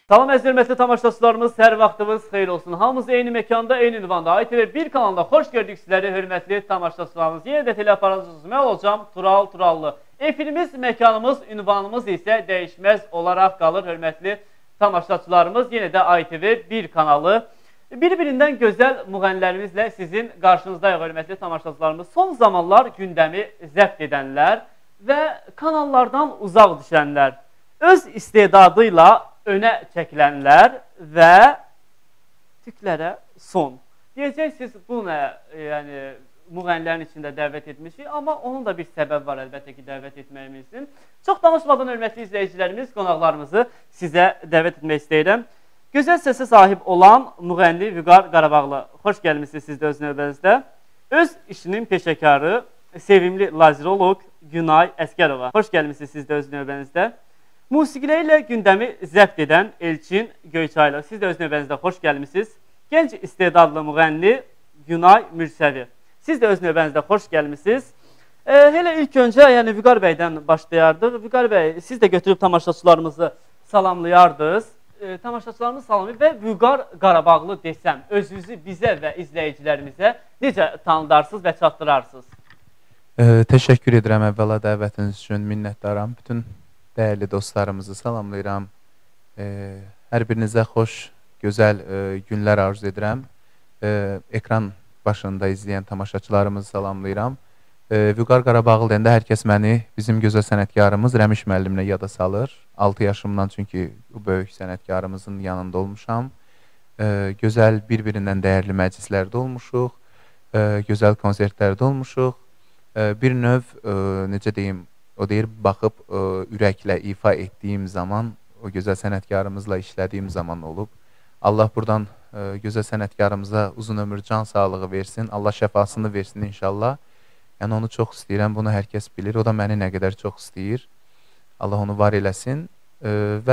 Salam əziz hörmətli tamaşaçılarımız, hər vaxtınız xeyir olsun. Hamımız eyni məkanda, eyni ünvanda ITV1 kanalında xoş gördük sizləri hörmətli tamaşaçılarımız. Yenə də teleaparatınız mən olacağım Tural Turallı. Efirimiz, məkanımız, ünvanımız isə dəyişməz olaraq qalır hörmətli tamaşaçılarımız. Yenə də ITV1 kanalı. Bir-birindən gözəl müğənnilərimizlə sizin qarşınızdayıq hörmətli tamaşaçılarımız. Son zamanlar gündəmi zəbt edənlər və kanallardan uzaq düşənlər, öz istedadıyla önə çəkilənlər və tüklərə son. Deyəcəksiniz, bu nə, yəni, müğənnilərin içində dəvət etmişik, amma onun da bir səbəb var əlbəttə ki, dəvət etməyimizin. Çox danışmadan hörmətli izləyicilərimiz, qonaqlarımızı sizə dəvət etmək istəyirəm. Gözəl səsə sahib olan müğənni Vüqar Qarabağlı, xoş gəlmişsiniz siz də öz növbənizdə. Öz işinin peşəkarı, sevimli lazeroloq Günay Əskərova, xoş gəlmişsiniz siz də öz növbənizdə. Musiqilərlə gündəmi zəbt edən Elçin Göyçaylı, siz də öz növbənizdə xoş gəlmişsiniz. Gənc istedadlı müğənni Günay Mürsəvi, siz də öz növbənizdə xoş gəlmişsiniz. Hələ ilk öncə yəni Vüqar bəydən başlayardıq. Vüqar bəy, siz də götürüb tamaşaçılarımızı salamlayardınız. Tamaşaçılarımız salamlayır və Vüqar Qarabağlı desəm, özünüzü bizə və izləyicilərimizə necə tanıdarsınız və çatdırarsınız? Təşəkkür edirəm əvvəla dəvətiniz üçün, minnətdaram. Bütün dəyərli dostlarımızı salamlayıram. Hər birinizə xoş, gözəl günlər arzu edirəm. Ekran başında izləyən tamaşaçılarımızı salamlayıram. Vüqar Qarabağlı deyəndə hər kəs məni bizim gözəl sənətkarımız Rəmiş müəllimlə yada salır. 6 yaşımdan çünki bu böyük sənətkarımızın yanında olmuşam. Gözəl bir-birindən dəyərli məclislərdə olmuşuq. Gözəl konsertlərdə olmuşuq. Bir növ, necə deyim, o deyir, baxıb ürəklə ifa etdiyim zaman, o gözəl sənətkarımızla işlədiyim zaman olub. Allah buradan gözəl sənətkarımıza uzun ömür, can sağlığı versin. Allah şəfasını versin inşallah. Yəni onu çox istəyirəm, bunu hər kəs bilir. O da məni nə qədər çox istəyir. Allah onu var eləsin. Və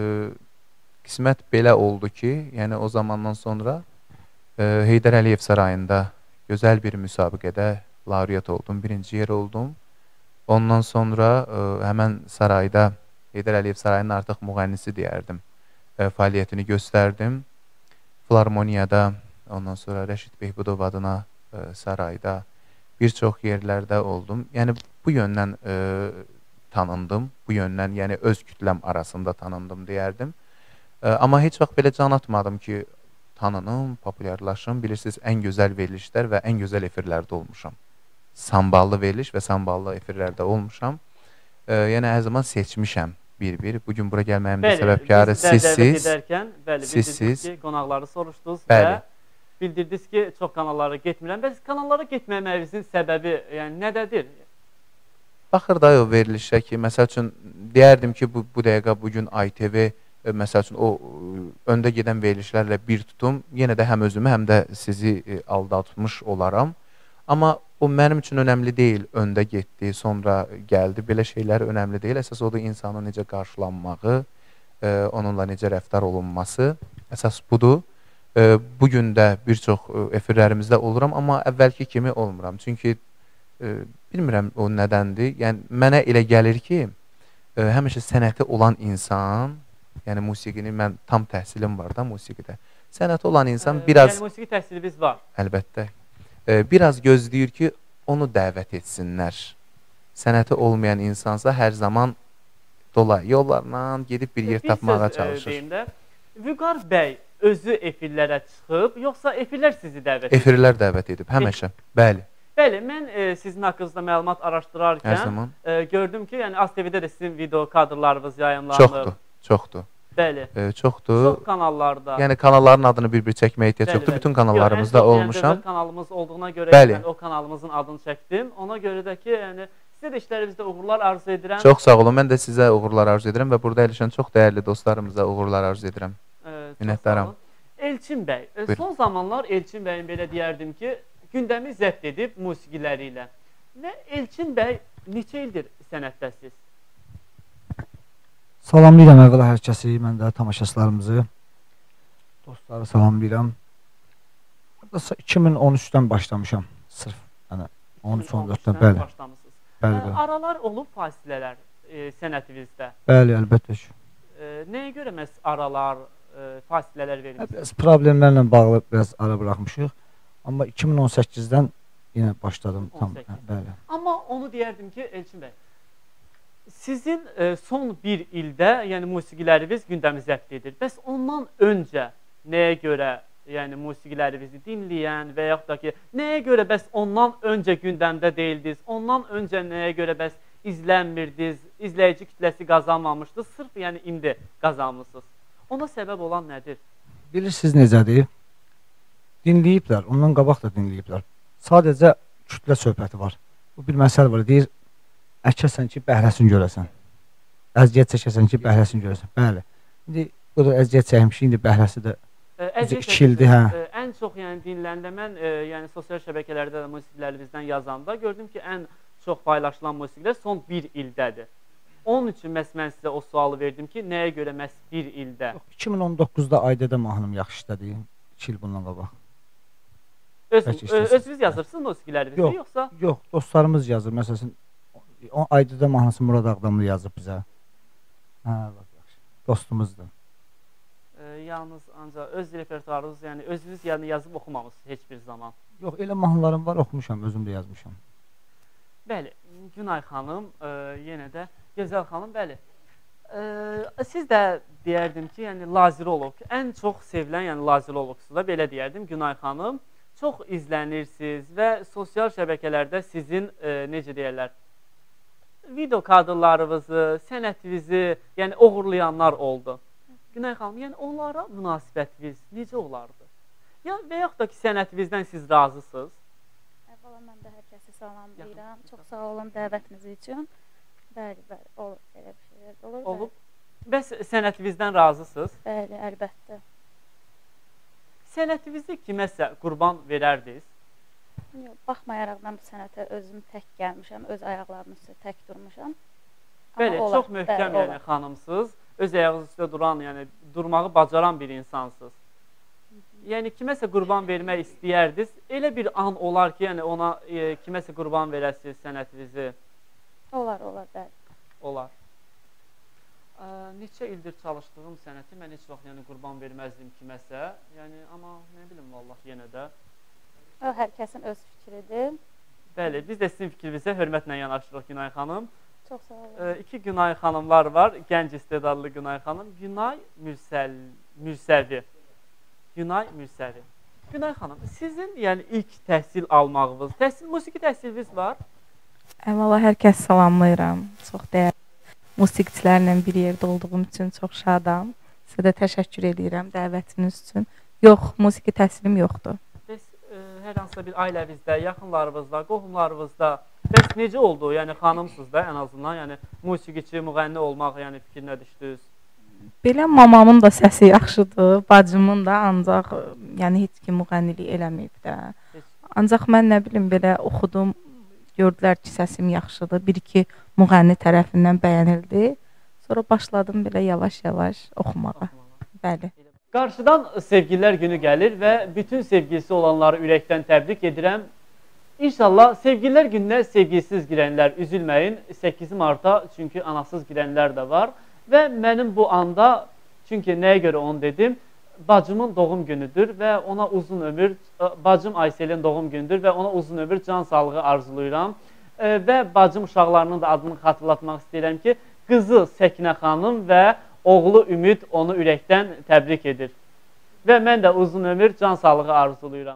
qismət belə oldu ki, yəni o zamandan sonra Heydər Əliyev sarayında gözəl bir müsabiqədə laureat oldum, birinci yer oldum. Ondan sonra həmən sarayda, Heydər Əliyev sarayının artıq müğənnisi deyərdim, fəaliyyətini göstərdim. Filarmoniyada, ondan sonra Rəşid Behbudov adına sarayda, bir çox yerlərdə oldum. Yəni, bu yöndən tanındım, bu yöndən, yəni öz kütləm arasında tanındım deyərdim. Amma heç vaxt belə can atmadım ki, tanınım, populyarlaşım. Bilirsiniz, ən gözəl verilişlər və ən gözəl efirlərdə olmuşam. Samballı veriliş və samballı efirlərdə olmuşam. Yəni, hər zaman seçmişəm bir-bir. Bugün bura gəlməyimin də səbəbkarı sizsiz. Bəli, bildirdiniz ki, qonaqları soruşdunuz və bildirdiniz ki, çox kanallara getmirəm. Bəs kanallara getməməyinizin səbəbi yəni, nədədir? Baxır da o verilişə ki, məsəl üçün, deyərdim ki, bu dəqiqə bugün ITV, məsəl üçün, o öndə gedən verilişlərlə bir tutum, yenə də həm özümü, həm də sizi aldatmış olaram. Amma o mənim üçün önəmli deyil, öndə getdi, sonra gəldi, belə şeylər önəmli deyil. Əsas odur insanın necə qarşılanmağı, onunla necə rəftar olunması, əsas budur. Bugün də bir çox efirlərimizdə oluram, amma əvvəlki kimi olmuram. Çünki bilmirəm o nədəndir. Yəni, mənə elə gəlir ki, həmişə sənəti olan insan, yəni musiqini, mən tam təhsilim var da musiqidə. Sənəti olan insan biraz... Yəni, musiqi təhsilimiz var. Əlbəttə. Biraz gözləyir ki, onu dəvət etsinlər. Sənəti olmayan insansa hər zaman dolay yollarla gedib bir yer tapmağa çalışır. Vüqar bəy özü efirlərə çıxıb, yoxsa efirlər sizi dəvət edib? Efirlər dəvət edib, həmişə, bəli. Bəli, mən sizin haqqınızda məlumat araşdırarkən gördüm ki, yəni AzTV-də də sizin video kadrlarınız yayımlanıb. Çoxdur, çoxdur. Bəli. Çoxdur. Çox kanallarda. Yəni kanalların adını bir-bir çəkməyə ehtiyac yoxdur. Bütün kanallarımızda olmuşam. Yəni kanalımız olduğuna görə mən o kanalımızın adını çəkdim. Ona görə də ki, yəni sizə də işlərinizdə uğurlar arzu edirəm. Çox sağ olun. Mən də sizə uğurlar arzu edirəm və burada əlişən çox dəyərli dostlarımıza uğurlar arzu edirəm. Minnətdaram. Elçin bəy, son zamanlar Elçin bəyin belə deyərdim ki, gündəmi zəbt edib musiqiləri ilə. Və Elçin bəy neçə ildir sənətdəsiz? Salamlayıram əvvəla hər kəsi, mən də tamaşaçılarımızı, dostları salamlayıram. 2013-dən başlamışam, sırf 13-14-dən, bəli. Aralar olub fasilələr sənətinizdə? Bəli, əlbəttə ki. Nəyə görə məhz aralar, fasilələr vermişsiniz? Biraz problemlərlə bağlı biraz ara buraxmışıq. Amma 2018-dən yenə başladım tam. Bəli. Amma onu deyərdim ki, Elçin bəy, sizin son bir ildə, yəni musiqiləriniz gündəmi zəbt edir. Bəs ondan öncə nəyə görə, yəni musiqilərinizi dinləyən və yaxud da ki, nəyə görə bəs ondan öncə gündəmdə deyildiniz? Ondan öncə nəyə görə bəs izlənmirdiniz? İzləyici kütləsi qazanmamışdı, sırf yəni indi qazanmışsınız. Ona səbəb olan nədir? Bilirsiniz necədir? Dinləyiblər, ondan qabaq da dinləyiblər. Sadəcə kütlə söhbəti var. Bu bir məsələ var, deyir, əkəsən ki, bəhrəsini görəsən. Əziyyət çəkəsən ki, bəhrəsini görəsən. Bəli. İndi o da əziyyət çəkmişik, indi bəhrəsi də ikildi, hə. Ən çox yəni dinləndə mən yəni sosial şəbəkələrdə də musiqilərimizdən yazanda gördüm ki, ən çox paylaşılan musiqilər son bir ildədir. Onun üçün məhz mən sizə o sualı verdim ki, nəyə görə məhz bir ildə? 2019-da Aydədə mahnım yaxşı işlədi, 2 il bundan qabaq. Özünüz yazırsınız musiqilərinizi, yoxsa? Yox, dostlarımız yazır. Məsələn, Aydədə mahnısı Murad Ağdamlı yazıb bizə. Hə, yaxşı. Dostumuzdur. Yalnız ancaq öz repertuarınız, yəni özünüz yəni yazıb oxumamısınız heç bir zaman. Yox, elə mahnılarım var, oxumuşam, özüm də yazmışam. Bəli, Günay xanım, yenə də Gözəl xanım, bəli. Siz də deyərdim ki, yəni laziroloq, ən çox sevilən, yəni laziroloqsuz da belə deyərdim Günay xanım. Çox izlənirsiniz və sosial şəbəkələrdə sizin, necə deyərlər, video kadrlarınızı, sənətinizi, yəni oğurlayanlar oldu. Günay xanım, yəni onlara münasibətiniz necə olardı? Ya və yaxud da ki, sənətinizdən siz razısınız? Əvvəla mən də hər kəsi salamlayıram. Çox sağ olun dəvətiniz üçün. Bəli, bəli, olur, elə bir şeylər olur. Olub. Bəs sənətinizdən razısınız? Bəli, əlbəttə. Sənətinizi kiməsə qurban verərdiniz? Yox, baxmayaraq mən bu sənətə özüm tək gəlmişəm, öz ayaqlarımın üstə tək durmuşam. Bəli, çox möhkəm yəni xanımsınız. Öz ayağınız üstə duran, yəni durmağı bacaran bir insansınız. Yəni kiməsə qurban vermək istəyərdiniz. Elə bir an olar ki, yəni ona kiməsə qurban verəsiniz sənətinizi. Olar, olar, bəli. Olar. Neçə ildir çalışdığım sənəti mən heç vaxt yəni qurban verməzdim kiməsə. Yəni amma nə bilim vallah yenə də. O hər kəsin öz fikridir. Bəli, biz də sizin fikrinizə hörmətlə yanaşırıq Günay xanım. Çox sağ olun. İki Günay xanımlar var. Gənc istedadlı Günay xanım. Günay Mürsəvi. Günay Mürsəvi. Günay xanım, sizin yəni ilk təhsil almağınız, musiqi təhsiliniz var? Əvvəla hər kəs salamlayıram. Çox dəyərli musiqiçilərlə bir yerdə olduğum üçün çox şadam. Sizə də təşəkkür edirəm dəvətiniz üçün. Yox, musiqi təhsilim yoxdur. Bəs hər hansısa bir ailəvizdə, yaxınlarınızda, qohumlarınızda bəs necə oldu? Yəni xanımsınız da ən azından, yəni musiqiçi, müğənni olmaq yəni fikrinə düşdünüz? Belə mamamın da səsi yaxşıdır, bacımın da, ancaq yəni heç kim müğənnilik eləməyib də. Ancaq mən nə bilim belə oxudum, gördülər ki, səsim yaxşıdır, bir-iki müğənni tərəfindən bəyənildi. Sonra başladım belə yavaş-yavaş oxumağa. Bəli. Qarşıdan sevgililər günü gəlir və bütün sevgilisi olanları ürəkdən təbrik edirəm. İnşallah sevgililər gününə sevgilisiz girənlər üzülməyin. 8 Martda çünki anasız girənlər də var. Və mənim bu anda, çünki nəyə görə onu dedim, bacımın doğum günüdür və ona uzun ömür, bacım Ayselin doğum günüdür və ona uzun ömür, can sağlığı arzulayıram. Və bacım uşaqlarının da adını xatırlatmaq istəyirəm ki, qızı Səkinə xanım və oğlu Ümid onu ürəkdən təbrik edir. Və mən də uzun ömür, can sağlığı arzulayıram.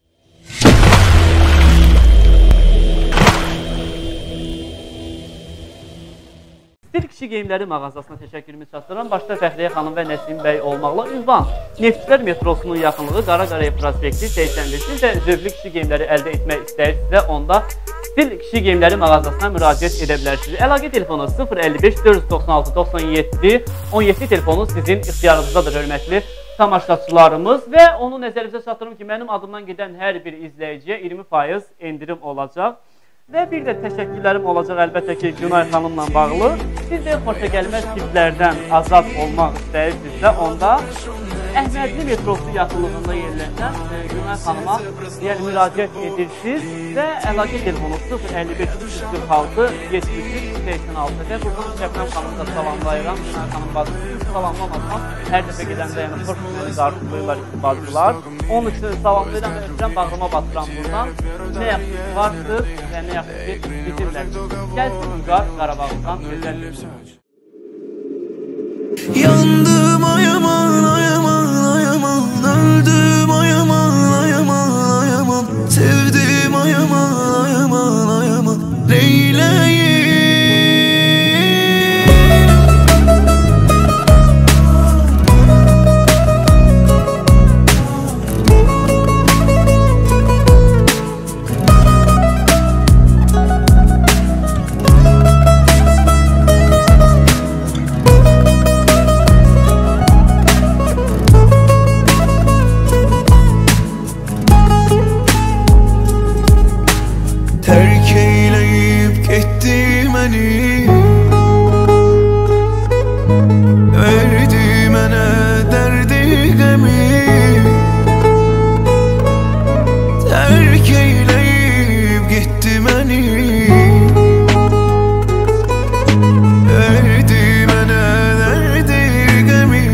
Stil Kişi Geyimləri mağazasına təşəkkürümü çatdırıram. Başda Fəxriyə xanım və Nəsim bəy olmaqla ünvan. Neftçilər metrosunun yaxınlığı Qara Qaraya prospekti 81. Siz də zövqlü kişi geyimləri əldə etmək istəyirsinizsə, onda Stil Kişi Geyimləri mağazasına müraciət edə bilərsiniz. Əlaqə telefonu 055 496 97 17 telefonu sizin ixtiyarınızdadır, hörmətli tamaşaçılarımız. Və onu nəzərinizə çatdırım ki, mənim adımdan gedən hər bir izləyiciyə 20% endirim olacaq. Və bir də təşəkkürlərim olacaq əlbəttə ki, Günay xanımla bağlı. Siz də xoşagəlməz tiplərdən azad olmaq istəyirsinizsə, onda Əhmədli metrosu yaxınlığında yerləşən Günay xanıma müraciət edirsiniz və əlaqə telefonu 055-46-73-86 və buradan Şəbnəm xanımı da salamlayıram. Günay xanım bacısını salamlamasam hər dəfə gedəndə yəni xoş günləri qarşılayırlar iki bacılar. Onun üçün salamlayıram və ötürəm bağrıma batıram buradan. Nə yaxşı varsınız və nə yaxşı bizimlə. Gəlsin Vüqar Qarabağdan gözəl bir yandım ayaman ayaman ayaman, öldüm ayaman ayaman ayaman, sevdim ayaman ayaman ayaman, neyleyim? Terk eyleyip gitti beni, verdi mənə derdi gemi. Terk eyleyip gitti beni, verdi mənə derdi gemi.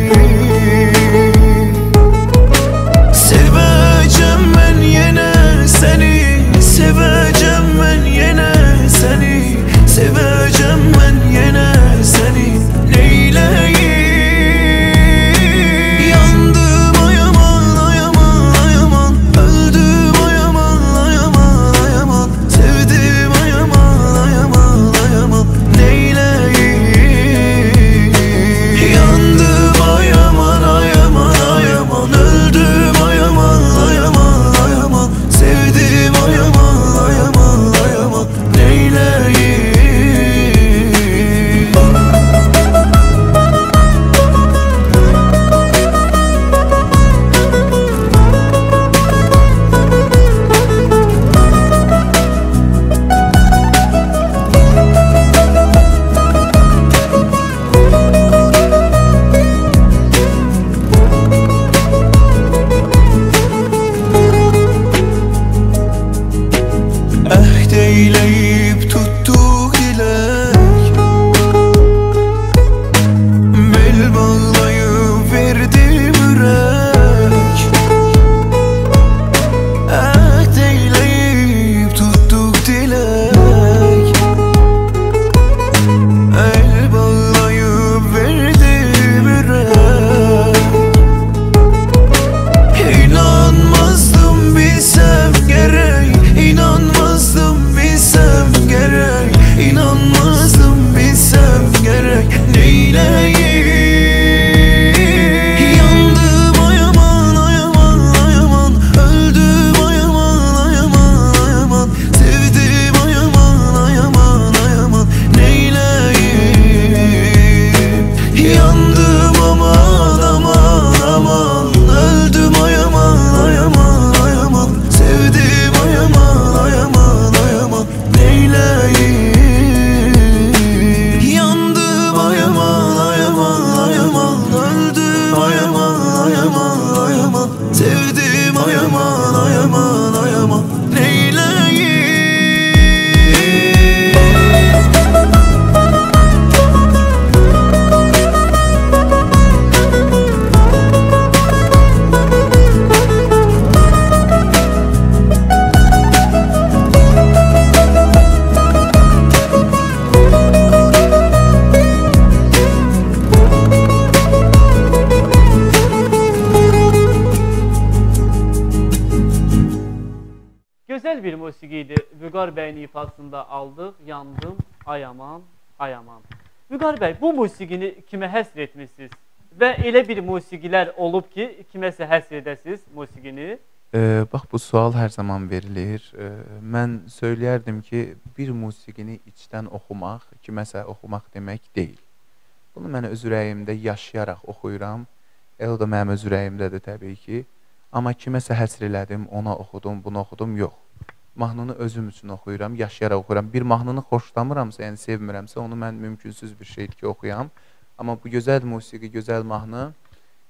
Seveceğim ben yine seni, seveceğim ben yine seni, seveceğim ben yine seni, neyleyim? Yandım ayaman ayaman ayaman, öldüm ayaman ayaman ayaman, sevdim ayaman ayaman ayaman, neyleyim? Yandım ayaman ayaman ayaman, öldüm ayaman ayaman ayaman, sevdim ayaman ayaman ayaman, neyleyim? Ahd eyleyip tuttuk dilek, bel bağlayıp verdim yürek. Ahd eyleyip tuttuk dilek, el bağlayıp verdim yürek. İnanmazdım bilsem gerek, İnanmazdım bilsem gerek, inanmazdım bilsem gerek, neyleyim? Yandım ayaman ayaman ayaman, öldüm ayaman ayaman ayaman, sevdim ayaman ayaman ayaman, neyleyim? Yandım aman aman aman, öldüm ayaman ayaman ayaman, sevdim ayaman ayaman ayaman, neyleyim? Yandım ayaman ayaman ayaman, öldüm ayaman ayaman ayaman, sevdim ayaman ayaman ayaman, neyleyim? Gözəl bir musiqi idi. Vüqar bəyin ifasında aldıq. Yandım, ayaman, ayaman. Vüqar bəy, bu musiqini kimə həsr etmişsiniz? Və elə bir musiqilər olub ki, kiməsə həsr edəsiniz musiqini? Bax, bu sual hər zaman verilir. Mən söyləyərdim ki, bir musiqini içdən oxumaq, kiməsə oxumaq demək deyil. Bunu mən öz ürəyimdə yaşayaraq oxuyuram. O da mənim öz ürəyimdədir təbii ki. Amma kiməsə həsr elədim, ona oxudum, bunu oxudum, yox. Mahnını özüm üçün oxuyuram, yaşayaraq oxuyuram. Bir mahnını xoşlamıramsa, yəni sevmirəmsə, onu mən mümkünsüz bir şeydir ki, oxuyam. Amma bu gözəl musiqi, gözəl mahnı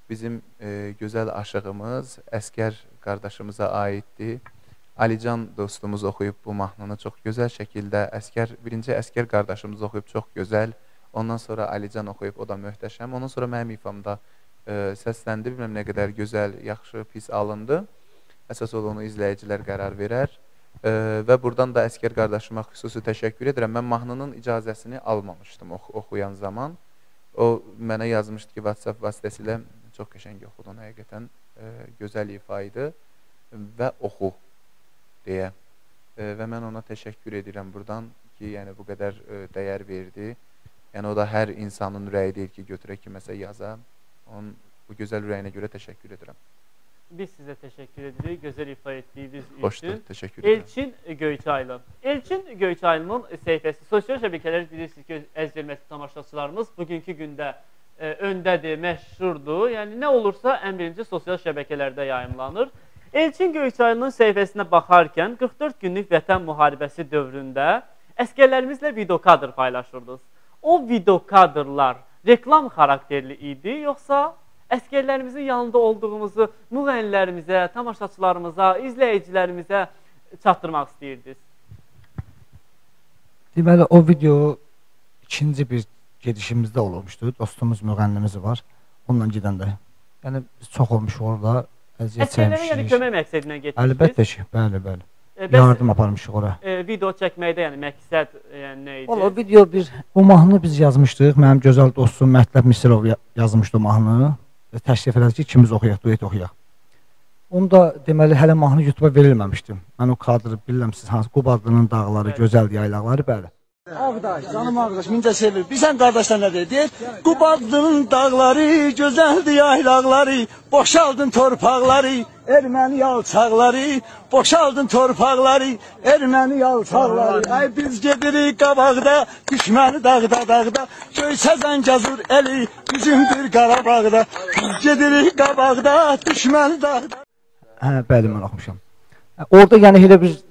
bizim gözəl aşığımız əsgər qardaşımıza aiddir. Alican dostumuz oxuyub bu mahnını çox gözəl şəkildə, birinci əsgər qardaşımız oxuyub çox gözəl, ondan sonra Alican oxuyub, o da möhtəşəm, ondan sonra mənim ifamda səsləndi, bilməm nə qədər gözəl, yaxşı, pis alındı. Əsas onu izləyicilər qərar verər və buradan da əsgər qardaşıma xüsusi təşəkkür edirəm. Mən mahnının icazəsini almamışdım oxuyan zaman. O mənə yazmışdı ki, WhatsApp vasitəsilə çox qəşəng oxudun, həqiqətən gözəl ifa idi və oxu deyə və mən ona təşəkkür edirəm buradan ki, yəni bu qədər dəyər verdi. Yəni o da hər insanın ürəyi deyil ki, götürək ki, məsələ yaza. Onun bu gözəl ürəyinə görə təşəkkür edirəm. Biz sizə təşəkkür edirik, gözəl ifa etdiyiniz üçün. Xoşdur, təşəkkür edirəm. Elçin Göyçaylı. Elçin Göyçaylı'nın səhifəsi, sosial şəbəkələr bilirsiniz ki, əziz hörmətli tamaşaçılarımız bugünkü gündə öndədir, məşhurdur. Yəni nə olursa ən birinci sosial şəbəkələrdə yayımlanır. Elçin Göyçaylı'nın səhifəsinə baxarkən 44 günlük vətən müharibəsi dövründə əsgərlərimizlə video kadr paylaşırdınız. O video kadrlar reklam xarakterli idi, yoxsa əsgərlərimizin yanında olduğumuzu müğənnilərimizə, tamaşaçılarımıza, izləyicilərimizə çatdırmaq istəyirdiniz? Deməli, o video ikinci bir gedişimizdə olmuşdu. Dostumuz, müğənnimiz var. Onunla gedəndə. Yəni, biz çox olmuşuq orada. Əsgərlərə yəni kömək məqsədindən getmişdiniz? Əlbəttə ki, bəli. Yardım aparmışıq ora. Video çəkməkdə yəni məqsəd nə idi? Valla video o mahnını biz yazmışdıq. Mənim gözəl dostum Mətləb Misirov yazmışdı o mahnını. Təşrif elədi ki, ikimiz oxuyaq, duet oxuyaq. Onu da deməli hələ mahnı YouTube-a verilməmişdim. Mən o kadrı bilirəm siz hansı Qubadlının dağları, gözəl yaylaqları, bəli. Ağdaş, canım Ağdaş, mincə sevir. Bilsən qardaşlar nə deyir? Qubadlının dağları, gözəldir yaylaqları, boşaldın torpaqları, erməni yalçaqları, boşaldın torpaqları, erməni yalçaqları. Ay biz gedirik qabaqda, düşməni dağda, göysə Zəngəzur eli, bizimdir Qarabağda. Biz gedirik qabaqda, düşməni dağda. Hə, bəli, mən oxumuşam. Orada yəni elə biz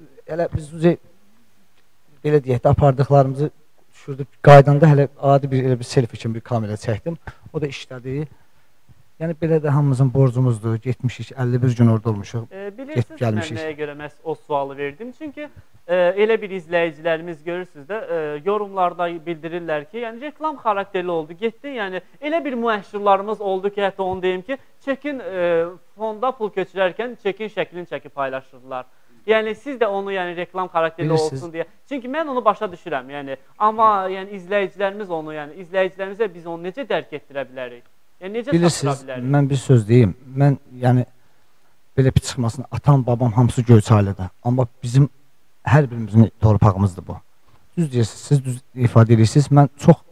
belə deyək də apardıqlarımızı düşürdük. Qaydanda hələ adi bir selfie kimi bir kamera çəkdim. O da işlədi. Yəni belə də hamımızın borcumuzdur. Getmişik, 51 gün orada olmuşuq. Bilirsiniz, mən nəyə görə məhz o sualı verdim. Çünki elə bir izləyicilərimiz görürsünüz də, yorumlarda bildirirlər ki, yəni reklam xarakterli oldu, getdi. Yəni elə bir müəşşirlarımız oldu ki, hətta onu deyim ki, çekin fonda pul köçürərkən çekin şəklini çəkib paylaşırdılar. Yəni siz də onu yəni reklam xarakterli olsun deyə. Çünki mən onu başa düşürəm. Yəni amma yəni izləyicilərimiz onu, yəni izləyicilərimizə biz onu necə dərk etdirə bilərik? Yəni necə çatdıra bilərik? Mən bir söz deyim. Mən yəni belə bir çıxmasın, atam, babam hamısı Göyçaylıdır. Amma bizim hər birimizin torpağımızdır bu. Düz deyirsiniz, siz düz ifadə edirsiniz. Mən çox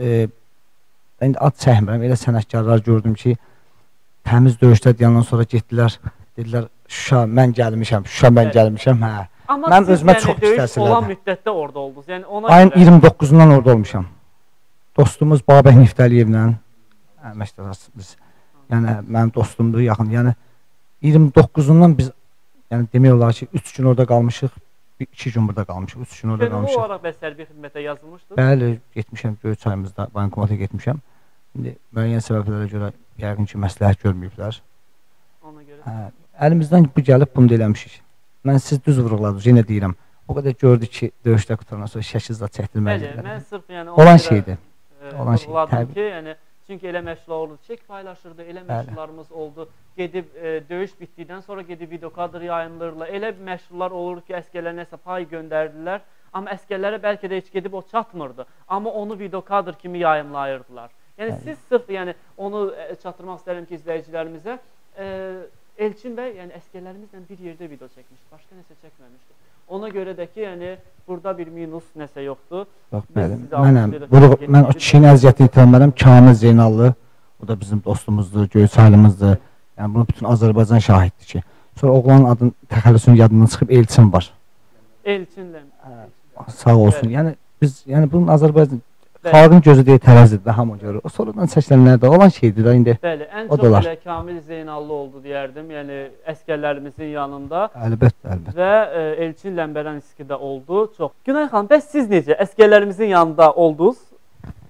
indi ad çəkmirəm. Elə sənətkarlar gördüm ki, təmiz döyüşdə deyandan sonra getdilər, dedilər Şuşa, mən gəlmişəm, hə. Amma siz yəni döyüş olan müddətdə orada oldunuz. Yəni ona ayın 29-undan orada olmuşam. Dostumuz Babək Niftəliyevlə əməkdaşız. Yəni mənim dostumdur, yaxın. Yəni 29-undan biz yəni demək olar ki, 3 gün orada qalmışıq, 2 gün burada qalmışıq, 3 gün orada qalmışıq. Könüllü olaraq bəs hərbi xidmətə yazılmışdınız? Bəli, getmişəm Göyçayımızda, bankomata getmişəm. İndi müəyyən səbəblərə görə yəqin ki, məsləhət görməyiblər. Ona görə. Əlimizdən bu gəlib bunu da eləmişik. Mən siz düz vurğuladınız, yenə deyirəm. O qədər gördük ki, döyüşdə qutarandan sonra şəkildə çəkdirməlidirlər. Bəli, mən sırf yəni olan şeydir. Olan şeydir. Ki, yəni çünki elə məşğul oldu, çek paylaşırdı, elə məşğullarımız oldu. Gedib döyüş bitdikdən sonra gedib video kadr yayımlırlar. Elə məşğullar olur ki, əsgərlərə nəsə pay göndərdilər. Amma əsgərlərə bəlkə də heç gedib o çatmırdı. Amma onu video kadr kimi yayımlayırdılar. Yəni siz sırf yəni onu çatdırmaq istəyirəm ki, izləyicilərimizə Elçin bəy, yəni əsgərlərimizlə bir yerdə video çəkmişdi, başqa nəsə çəkməmişdi. Ona görə də ki, yəni burada bir minus nəsə yoxdur. Yox, bəli. Mən o kişinin əziyyətini itirmərəm. Kamil Zeynallı, o da bizim dostumuzdur, Göyçaylımızdır. Yəni bunu bütün Azərbaycan şahiddir ki. Sonra oğlanın adının təxəllüsünün yadından çıxıb Elçin var. Elçinlə. Sağ olsun. Yəni biz, yəni bunun Azərbaycan xalqın gözü deyə tərəzidir də hamı görür. O sonradan çəkilənlərdə olan şeydir də indi. Bəli, ən çox elə Kamil Zeynallı oldu deyərdim. Yəni əsgərlərimizin yanında. Əlbəttə. Və Elçin Ləmbərənski də oldu. Çox. Günay xanım, bəs siz necə əsgərlərimizin yanında oldunuz?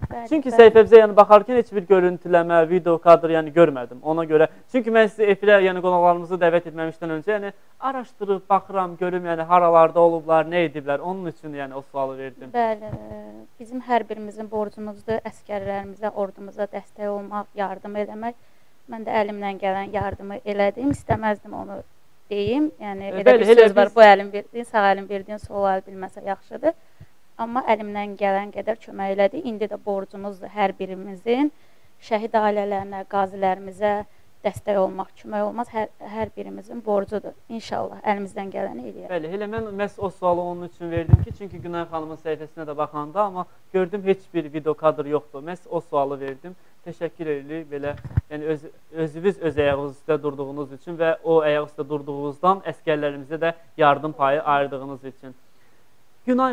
Bəli, Çünki bəli. səhifəmizə yəni baxarkən heç bir görüntüləmə, video kadr yəni görmədim. Ona görə. Çünki mən sizi efirə yəni qonaqlarımızı dəvət etməmişdən öncə yəni araşdırıb baxıram, görüm yəni haralarda olublar, nə ediblər. Onun üçün yəni o sualı verdim. Bəli, bizim hər birimizin borcumuzdur əsgərlərimizə, ordumuza dəstək olmaq, yardım eləmək. Mən də əlimdən gələn yardımı elədim, istəməzdim onu deyim. Yəni elə Bəli, bir elə söz var, biz- bu əlin verdiyin, sağ əlin verdiyin, sol əl bilməsə yaxşıdır. Amma əlimdən gələn qədər kömək elədi. İndi də borcumuzdur hər birimizin şəhid ailələrinə, qazilərimizə dəstək olmaq, kömək olmaq hər birimizin borcudur. İnşallah əlimizdən gələni eləyək. Bəli, elə mən məhz o sualı onun üçün verdim ki, çünki Günay xanımın səhifəsinə də baxanda, amma gördüm heç bir video kadr yoxdur. Məhz o sualı verdim. Təşəkkür edirik belə, yəni özünüz öz ayağınız üstə durduğunuz üçün və o ayaq üstə durduğunuzdan əsgərlərimizə də yardım payı ayırdığınız üçün. Günay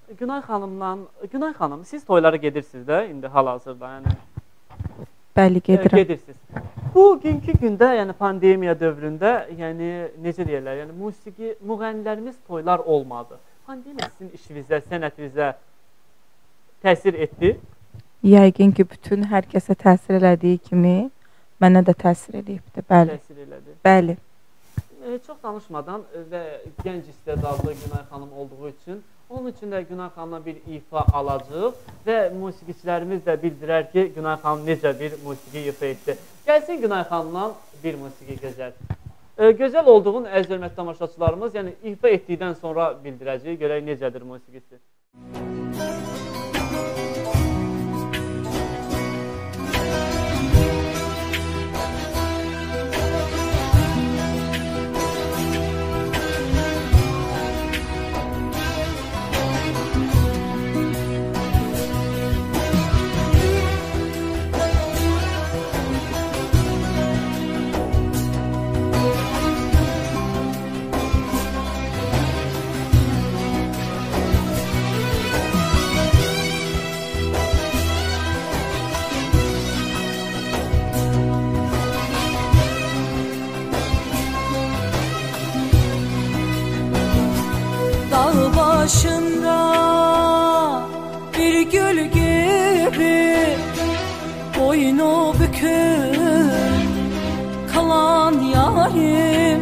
xanım, siz toylara gedirsiniz də indi hal-hazırda, yəni Bəli, gedirəm. gedirsiniz. Bugünkü gündə, yəni pandemiya dövründə, yəni necə deyirlər, yəni musiqi müğənnilərimiz toylar olmadı. Pandemiya sizin işinizə, sənətinizə təsir etdi? Yəqin ki, bütün hər kəsə təsir elədiyi kimi mənə də təsir eləyibdi. Bəli. Təsir elədi. Bəli. Çox danışmadan və gənc istedadlı Günay xanım olduğu üçün, onun üçün də Günay xanımdan bir ifa alacaq və musiqiçilərimiz də bildirər ki, Günay xanım necə bir musiqi ifa etdi. Gəlsin Günay xanımdan bir musiqi gözəl. Gözəl olduğun əziz hörmətli tamaşaçılarımız, yəni ifa etdikdən sonra bildirəcək, görək necədir musiqisi. Başında bir gül gibi boynu bükük kalan yarim,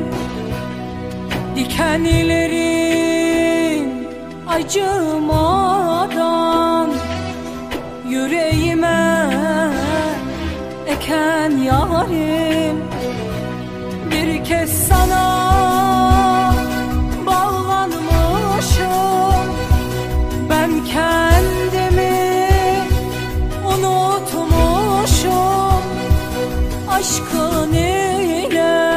dikenlerin acımadan yüreğime eken yarim, bir kez sana ben kendimi unutmuşum, aşkın ile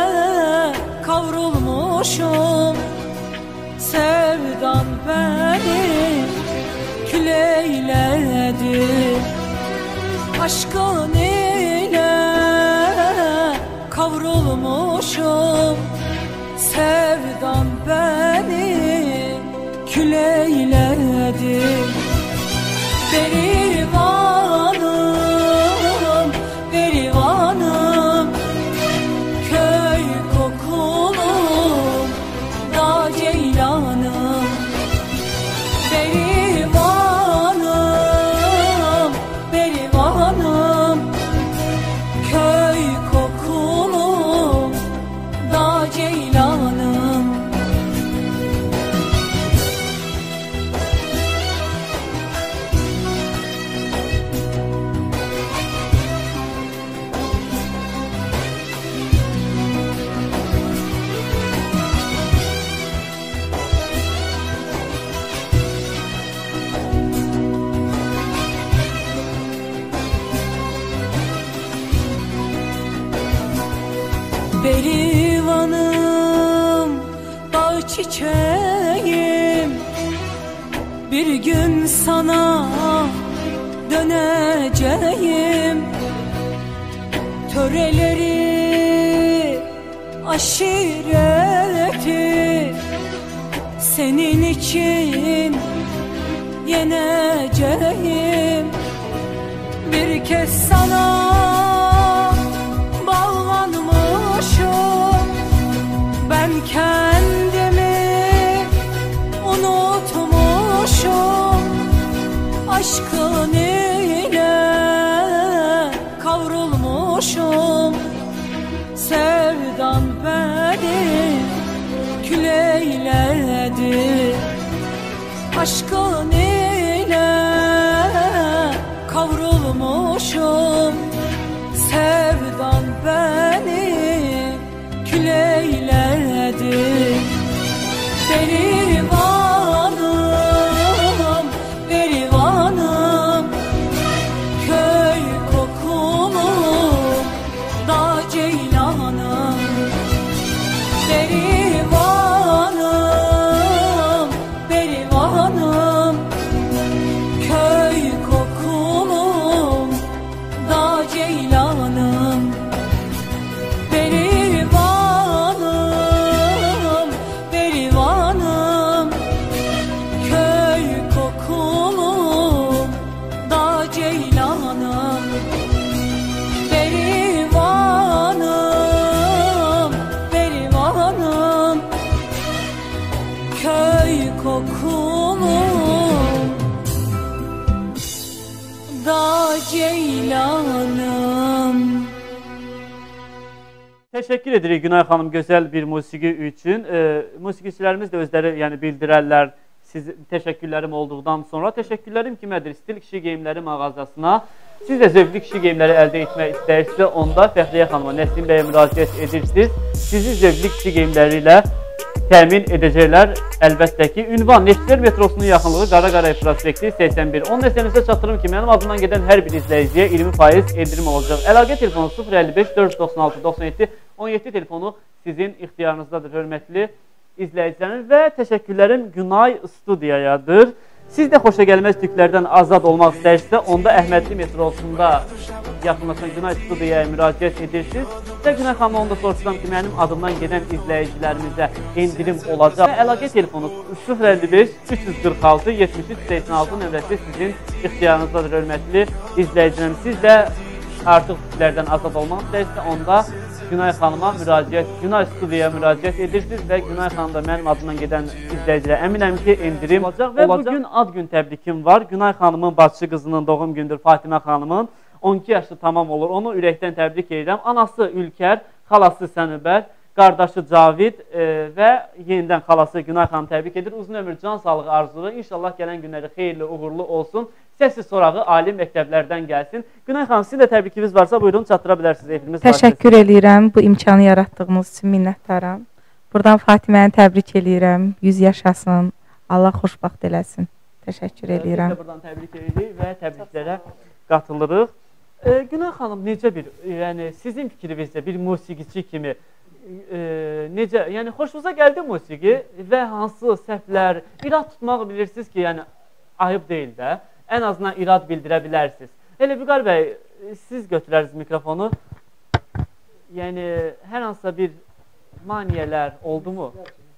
kavrulmuşum, sevdan beni kül eyledi, aşkın ile kavrulmuşum, sevdan beni kül eyledi. Berivanım, berivanım, köy kokulum da ceylanım. Berivanım, berivanım, köy kokulum da ceylanım. Berivanım, bağ çiçeğim, bir gün sana döneceğim. Töreleri, aşireti senin için yeneceğim. Bir kez sana ben kendimi unutmuşum, aşkın aşkın ile kavrulmuşum. Sevdan beni kül eyledi. Berivanım, berivanım, köy kokulu da ceylanım. Berivanım, berivanım, köy kokulu da ceylanım. Berivanım, berivanım, köy kokulu da ceylanım. Berivanım, berivanım, köy kokulu da ceylanım. Teşekkür edirik Günay xanım gözəl bir musiqi üçün. Musiqiçilərimiz də özləri yəni bildirərlər. Siz təşəkkürlərim olduqdan sonra təşəkkürlərim kimədir? Stil kişi geyimləri mağazasına. Siz də zövqlü kişi geyimləri əldə etmək istəyirsinizsə, onda Fəxriyə xanıma, Nəslim bəyə müraciət edirsiniz. Sizi zövqlü kişi geyimləri ilə təmin edəcəklər. Əlbəttə ki, ünvan Neftçilər metrosunun yaxınlığı Qaraqaray prospekti 81. Onun əsərinizə çatdırım ki, mənim adımdan gedən hər bir izləyiciyə 20% endirim olacaq. Əlaqə telefonu 055 496 97 17 telefonu sizin ixtiyarınızdadır, hörmətli izləyicilərim. Və təşəkkürlərim Günay Studiyayadır. Siz də xoşagəlməz tüklərdən azad olmaq istəyirsinizsə, onda Əhmədli metrosunda yaxınlaşan Günay Studiyaya müraciət edirsiniz. Və Günay xanımla onu da soruşuram ki, mənim adımdan gedən izləyicilərimizə endirim olacaq. Əlaqə telefonu 055 346 73 86 nömrəsi sizin ixtiyarınızdadır, hörmətli izləyicilərim. Siz də artıq tüklərdən azad olmaq istəyirsinizsə, onda Günay xanıma müraciət, Günay Studiyaya müraciət edirsiniz və Günay xanım da mənim adımdan gedən izləyicilərə əminəm ki, endirim olacaq. Və bugün ad gün təbrikim var. Günay xanımın bacısı qızının doğum gündür, Fatimə xanımın. 12 yaşı tamam olur. Onu ürəkdən təbrik edirəm. Anası Ülkər, xalası Sənubər, qardaşı Cavid və yenidən xalası Günay xanım təbrik edir. Uzun ömür, can sağlığı arzuları. İnşallah gələn günləri xeyirli, uğurlu olsun. Səssiz sorağı ali məktəblərdən gəlsin. Günay xanım, sizin də təbrikiniz varsa buyurun, çatdıra bilərsiniz. Efirimiz Təşəkkür eləyirəm bu imkanı yaratdığınız üçün, minnətdaram. Buradan Fatiməni təbrik eləyirəm. 100 yaşasın. Allah xoşbaxt eləsin. Təşəkkür eləyirəm. Biz də buradan təbrik edirik və təbriklərə qatılırıq. Günay xanım, necə bir, yəni sizin fikrinizdə bir musiqiçi kimi necə, yəni xoşunuza gəldi musiqi və hansı səhvlər, irad tutmaq bilirsiniz ki, yəni ayıb deyil də, ən azından irad bildirə bilərsiniz. Elə Vüqar bəy, siz götürərsiniz mikrofonu. Yəni hər hansısa bir maniyələr oldu mu?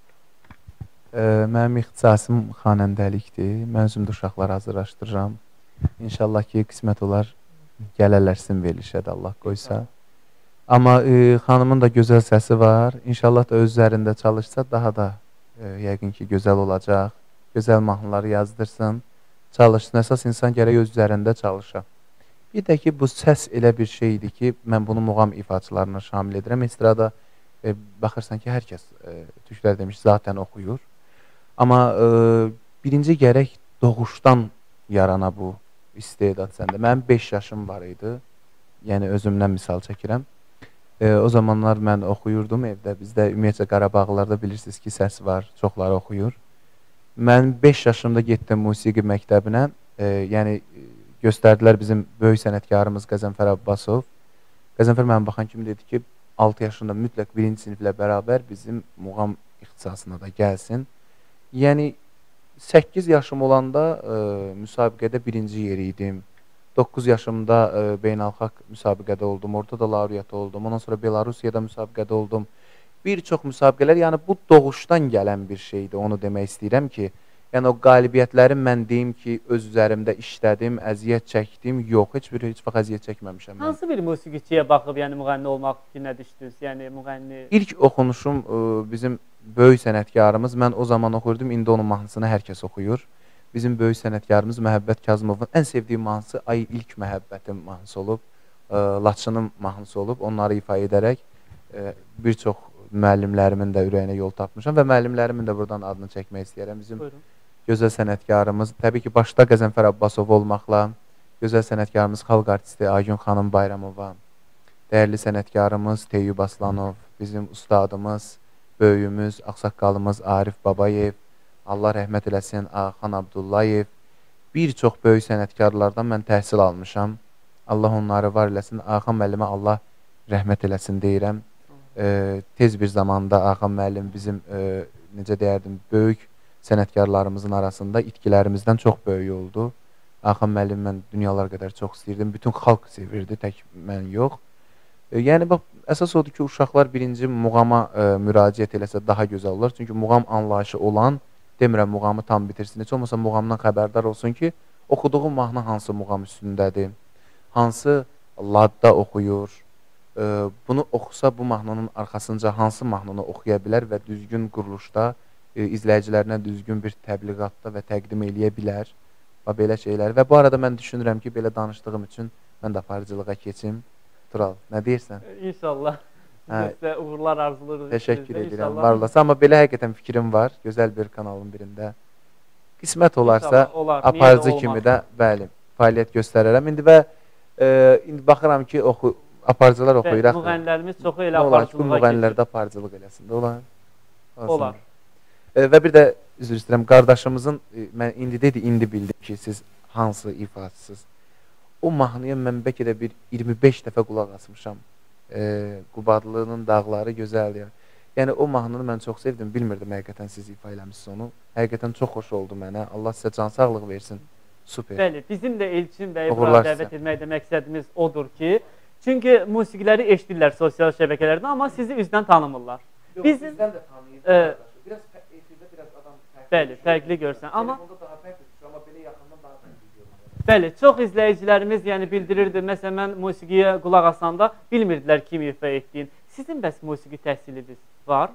Mənim ixtisasım xanəndəlikdir. Mən özümdə uşaqlar hazırlaşdırıram. İnşallah ki, qismət olar, gələrlər sizin verilişə də Allah qoysa. Amma xanımın da gözəl səsi var. İnşallah da öz üzərində çalışsa daha da yəqin ki, gözəl olacaq. Gözəl mahnıları yazdırsın, çalışsın. Əsas insan gərək öz üzərində çalışa. Bir də ki, bu səs elə bir şeydir ki, mən bunu muğam ifaçılarına şamil edirəm. Estrada baxırsan ki, hər kəs türklər demiş, zaten oxuyur. Amma birinci gərək doğuşdan yarana bu istedad səndə. Mənim 5 yaşım var idi. Yəni, özümdən misal çəkirəm. O zamanlar mən oxuyurdum evdə. Bizdə ümumiyyətcə Qarabağlarda bilirsiniz ki, səs var, çoxları oxuyur. Mən 5 yaşımda getdim musiqi məktəbinə. Yəni, göstərdilər bizim böyük sənətkarımız Qəzənfər Abbasov. Qəzənfər mənə baxan kimi dedi ki, 6 yaşında mütləq 1-ci siniflə bərabər bizim muğam ixtisasına da gəlsin. Yəni, 8 yaşım olanda müsabiqədə 1-ci yeri idim. 9 yaşımda beynəlxalq müsabiqədə oldum. Orada da laureat oldum. Ondan sonra Belarusiyada müsabiqədə oldum. Bir çox müsabiqələr, yəni bu doğuşdan gələn bir şeydir. Onu demək istəyirəm ki, yəni o qalibiyyətləri mən deyim ki, öz üzərimdə işlədim, əziyyət çəkdim. Yox, heç vaxt əziyyət çəkməmişəm. Hansı bir musiqiçiyə baxıb, yəni müğənni olmaq fikrinə düşdünüz? Yəni müğənni... İlk oxunuşum bizim böyük sənətkarımız. Mən o zaman oxuyurdum, indi onun mahnısını hər kəs oxuyur. Bizim böyük sənətkarımız Məhəbbət Kazımovun ən sevdiyim mahnısı Ay İlk Məhəbbətim mahnısı olub. Laçının mahnısı olub. Onları ifa edərək bir çox müəllimlərimin də ürəyinə yol tapmışam və müəllimlərimin də buradan adını çəkmək istəyərəm. Bizim gözəl sənətkarımız, təbii ki, başda Qəzənfər Abbasov olmaqla, gözəl sənətkarımız, xalq artisti Aygün xanım Bayramova, dəyərli sənətkarımız Teyyub Aslanov, bizim ustadımız, böyüyümüz, ağsaqqalımız Arif Babayev, Allah rəhmət eləsin, Ağxan Abdullayev, bir çox böyük sənətkarlardan mən təhsil almışam. Allah onları var eləsin. Ağxan müəllimə Allah rəhmət eləsin deyirəm. Tez bir zamanda Ağxan müəllim bizim, necə deyərdim, böyük sənətkarlarımızın arasında itkilərimizdən çox böyük oldu. Ağxan müəllim mən dünyalar qədər çox istəyirdim. Bütün xalq sevirdi, tək mən yox. Yəni, bax, əsas odur ki, uşaqlar birinci muğama müraciət eləsə daha gözəl olur. Çünki muğam anlayışı olan, demirəm, muğamı tam bitirsin. Heç olmasa muğamdan xəbərdar olsun ki, oxuduğu mahnı hansı muğam üstündədir, hansı ladda oxuyur. Bunu oxusa bu mahnının arxasınca hansı mahnını oxuya bilər və düzgün quruluşda izləyicilərinə düzgün bir təbliğatda və təqdim eləyə bilər. Belə şeylər. Və bu arada mən düşünürəm ki, belə danışdığım üçün mən də aparıcılığa keçim. Tural, nə deyirsən? İnşallah. Sizə uğurlar arzulayırıq. Təşəkkür edirəm, var olasın. Amma belə həqiqətən fikrim var, gözəl bir kanalın birində. Qismət olarsa, aparıcı kimi də, bəli, fəaliyyət göstərərəm. İndi və indi baxıram ki, aparıcılar oxuyur. Müğənnilərimiz çoxu elə aparıcılığa keçir. Bu müğənnilərdə aparıcılıq eləsin. Olar. Və bir də, üzr istəyirəm, qardaşımızın, mən indi bildim ki, siz hansı ifadəsiz. O mahnıya mən bəlkə də bir 25 dəfə qulaq asmışam. Qubadlının dağları gözəldir. Yəni, o mahnını mən çox sevdim. Bilmirdim, həqiqətən siz ifa eləmişsiniz onu. Həqiqətən çox xoş oldu mənə. Allah sizə can sağlıq versin. Super. Bəli, bizim də Elçin bəyi bura dəvət etməkdə məqsədimiz odur ki, çünki musiqiləri eşidirlər sosial şəbəkələrdən, amma sizi üzdən tanımırlar. Yox, bizdən də tanıyır. Biraz efirdə biraz adam fərqli. Bəli, fərqli görsən. Amma daha fərqlidir, amma belə yaxından daha fərqli görürlər. Bəli, çox izləyicilərimiz yəni bildirirdi. Məsələn, mən musiqiyə qulaq asanda bilmirdilər kim ifa etdiyin. Sizin bəs musiqi təhsiliniz var?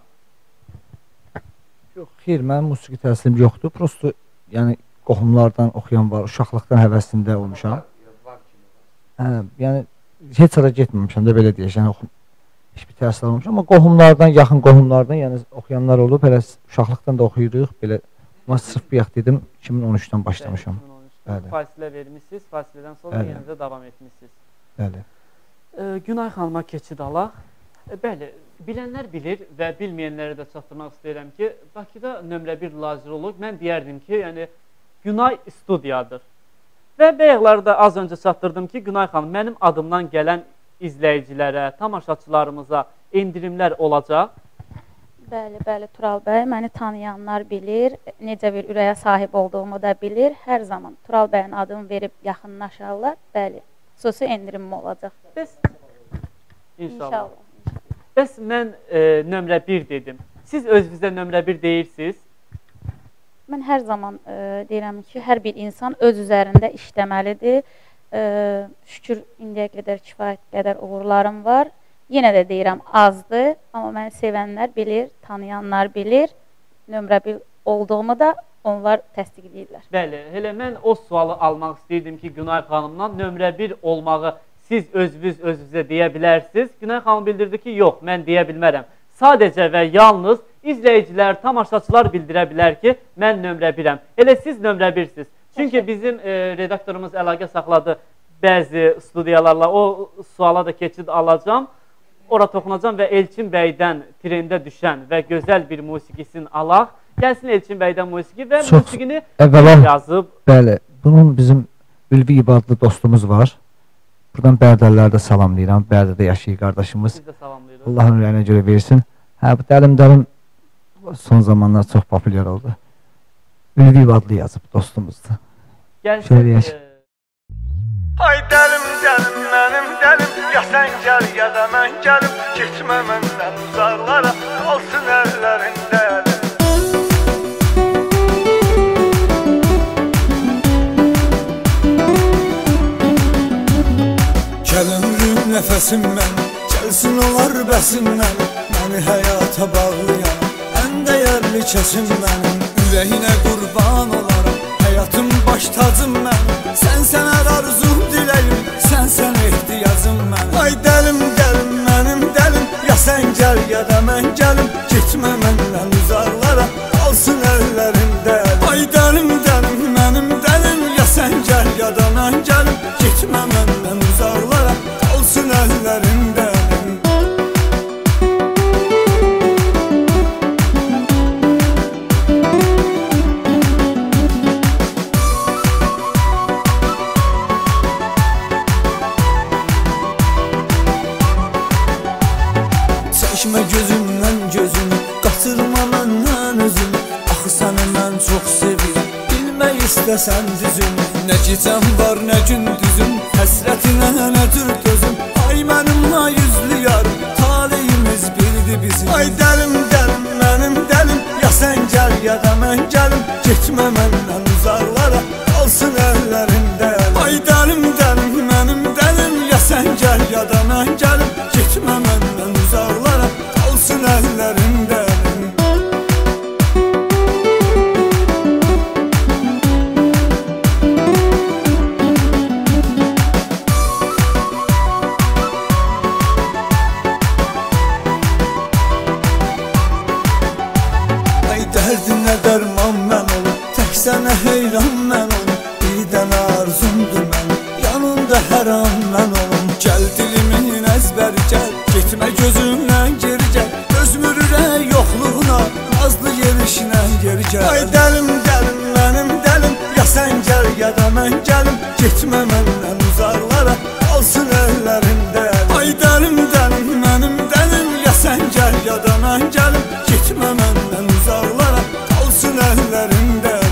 Yox, xeyr, mənim musiqi təhsilim yoxdur. Prosto, yəni qohumlardan oxuyan var, uşaqlıqdan həvəsində olmuşam. Yəni heç ara getməmişəm də belə deyək. Yəni heç bir təhsil almamışam, amma qohumlardan, yaxın qohumlardan, yəni oxuyanlar olub, elə uşaqlıqdan da oxuyuruq, belə. Amma sırf bir yax dedim, 2013-dən başlamışam. Fasilə vermişsiniz, fasilədən sonra yenə də davam etmişsiniz. Bəli. Günay xanıma keçid alaq. Bəli, bilənlər bilir və bilməyənlərə də çatdırmaq istəyirəm ki, Bakıda nömrə 1 lazeroloq, mən deyərdim ki, yəni Günay studiyadır. Və bəyəqlarda az öncə çatdırdım ki, Günay xanım, mənim adımdan gələn izləyicilərə, tamaşaçılarımıza endirimlər olacaq. Bəli, bəli, Tural bəy, məni tanıyanlar bilir, necə bir ürəyə sahib olduğumu da bilir. Hər zaman Tural bəyin adını verib yaxınlaşarlar. Bəli, xüsusi endirimim olacaq. Bəs, İnşallah. Bəs mən nömrə 1 dedim. Siz özünüzə nömrə 1 deyirsiniz? Mən hər zaman deyirəm ki, hər bir insan öz üzərində işləməlidir. Şükür, indiyə qədər kifayət qədər uğurlarım var. Yenə də deyirəm, azdır, amma məni sevənlər bilir, tanıyanlar bilir. Nömrə 1 olduğumu da onlar təsdiqləyirlər. Bəli, elə mən o sualı almaq istəyirdim ki, Günay xanımdan nömrə 1 olmağı siz özünüzə deyə bilərsiniz. Günay xanım bildirdi ki, yox, mən deyə bilmərəm. Sadəcə və yalnız izləyicilər, tamaşaçılar bildirə bilər ki, mən nömrə 1-əm. Elə siz nömrə 1-siz. Çünki bizim redaktorumuz əlaqə saxladı bəzi studiyalarla. O suala da keçid alacam. Ora toxunacam və Elçin bəydən trendə düşən və gözəl bir musiqisini alaq. Gəlsin Elçin bəydən musiqi və musiqini yazıb. Bəli, bunun bizim Ülvi İbadlı dostumuz var. Buradan Bərdəliləri də salamlayıram. Bərdədə yaşayır qardaşımız. Biz də salamlayırıq. Allahın ürəyinə görə versin. Bu dəlim son zamanlar çox populyar oldu. Ülvi İbadlı yazıb dostumuzdur. Gəlsin. Ay dəlim, dəlim, mənim dəlim, ya sən gəl, ya da mən gəlim, keçmə məndən uzaqlara, qalsın əllərində əlim. Gəl ömrüm, nəfəsim mənim, gəlsin olar bəsim mənim, məni həyata bağlayan, ən dəyərli kəsim mənim, ürəyinə qurban olaram, həyatım baş tacım mənim, sən hər arzum diləyim, sən ehtiyacım mənim. Ay dəlim, dəlim, mənim dəlim, ya sən gəl, ya da mən gəlim, getmə məndən uzaqlara, qalsın əllərində əlim. Ay dəlim, gəlim, getmə məndən uzaqlara, qalsın əllərində əlim. Çəkmə gözümdən gözünü, qatırma məndən özünü, axı səni mən çox sevirəm, bilmək istəsən düzünü. Nə gecəm var, nə gündüzüm, həsrətinə nə tür dözüm. Ay mənim ay yüzlü yarım, taleyimiz birdi bizim. Ay dəlim, dəlim, mənim dəlim, ya sən gəl ya da mən gəlim, getmə məndən uzaqlara, qalsın əllərində əlim. Ay dəlim, dəlim, mənim dəlim, ya sən gəl ya da mən gəlim, getmə məndən uzaqlara, qalsın əllərində əlim. Dərdinə dərman mən olum, tək sənə heyran mən olum. Bir dənə arzumdur mənim, yanında hər an mən olum. Gəl dilimin əzbəri gəl, getmə gözümdən geri gəl. Gözmür ürək yoxluğuna, nazlı yerişinə geri gəl. Ay dəlim, dəlim, mənim dəlim, ya sən gəl ya da mən gəlim, getmə məndən uzaqlara, qalsın əllərində əlim. Ay dəlim, dəlim, mənim dəlim, ya sən gəl ya da mən gəlim, getmə məndən uzaqlara, qalsın əllərində əlim.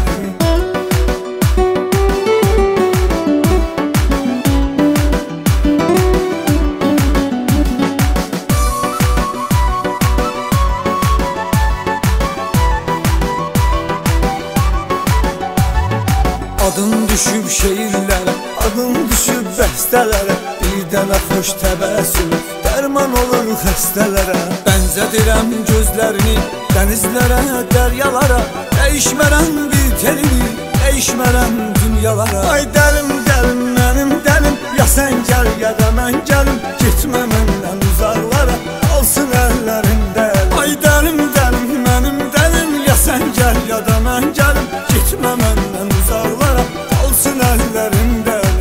Adım düşüb şeirlərə, adım düşüb bəstələrə, bir dənə xoş təbəssüm dərman olur xəstələrə. Bənzədirəm gözlərini dənizlərə, dəryalara, dəyişmərəm bir telini, dəyişmərəm dünyalara. Ay dəlim, dəlim, mənim dəlim, ya sən gəl ya da mən gəlim, getmə məndən uzaqlara, qalsın əllərində əlim. Ay dəlim, dəlim, mənim dəlim, ya sən gəl ya da mən gəlim, getmə məndən uzaqlara, qalsın əllərində əlim.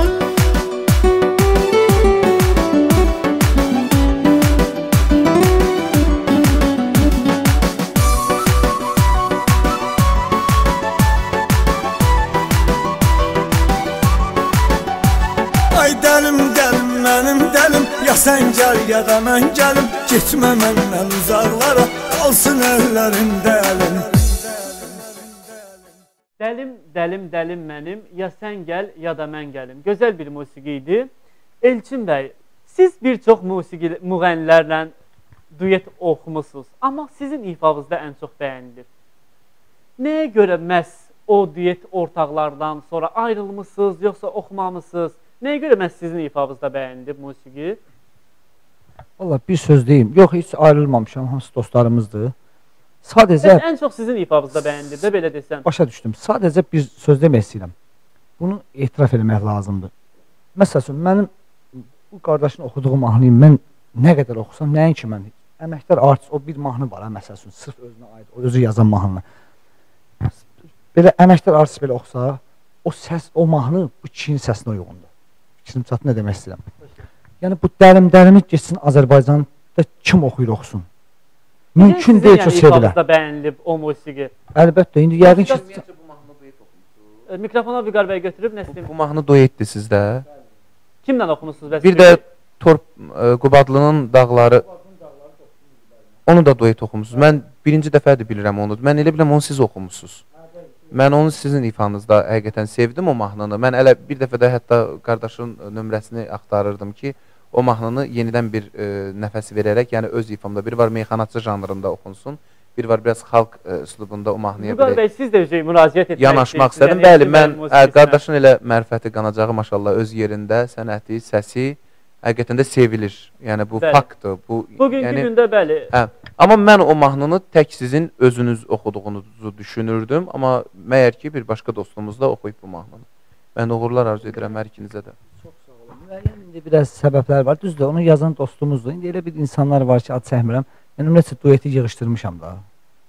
Ay dəlim, dəlim, mənim dəlim, ya sən gəl ya da mən gəlim, getmə məndən uzaqlara, qalsın əllərində əlim. Dəlim, dəlim, dəlim mənim, ya sən gəl ya da mən gəlim. Gözəl bir musiqi idi. Elçin bəy, siz bir çox müğənnilərlə duet oxumusunuz, amma sizin ifanızda ən çox bəyənilir. Nəyə görə məhz o duet ortaqlardan sonra ayrılmışsınız, yoxsa oxumamısınız? Nəyə görə məhz sizin ifanızda bəyənilir musiqi? Valla bir söz deyim, yox heç ayrılmamışam, hamısı dostlarımızdır. Sadəcə ən çox sizin ifanızda bəyənilir də, belə desəm. Başa düşdüm. Sadəcə bir söz demək istəyirəm. Bunu etiraf eləmək lazımdır. Məsəl üçün, mənim bu qardaşın oxuduğu mahnıyı mən nə qədər oxusam, nəinki mən, əməkdar artist, o bir mahnı var, məsəl üçün, sırf özünə aid, o özü yazan mahnı. Belə əməkdar artist belə oxusa, o səs, o mahnı bu kişinin səsinə uyğundur. Fikrim çatdı, nə demək istəyirəm. Yəni, bu dərim-dərimi geçsin Azərbaycanda kim oxuyur, oxusun. Mümkün deyil ki, sevilə. İfanızda bəyənilib o musiqi? Əlbəttə, indi yəqin ki... Mikrofonu Vüqar bəy götürüb, Nəslim? Bu mahnı duetdir sizdə. Kimlə oxumusunuz? Bir də Qubadlının dağları. Onu da duet oxumusunuz. Mən birinci dəfədir bilirəm onu. Mən elə biləm onu siz oxumusunuz. Mən onu sizin ifanızda həqiqətən sevdim o mahnını. Mən elə bir dəfə də hətta qardaşın nömrəsini axtarırdım ki, o mahnını yenidən bir nəfəs verərək, yəni öz ifamda, bir var meyxanaçı janrında oxunsun, bir var biraz xalq üslubunda o mahnıya Vüqar bəy, siz də müraciət etmək yanaşmaq istədim. Bəli, mən qardaşın elə mərifəti, qanacağı maşallah öz yerində, sənəti, səsi həqiqətən də sevilir. Yəni bu faktdır. Bugünkü gündə bəli. Amma mən o mahnını tək sizin özünüz oxuduğunuzu düşünürdüm, amma məyər ki, bir başqa dostumuz da oxuyub bu mahnını. Mən uğurlar arzu edirəm hər ikinizə də. Çox sağ olun. Müəyyən indi biraz səbəblər var. Düzdür, onu yazan dostumuzdur. İndi elə bir insanlar var ki, ad çəkmirəm. Mən ümumiyyətlə dueti yığışdırmışam da.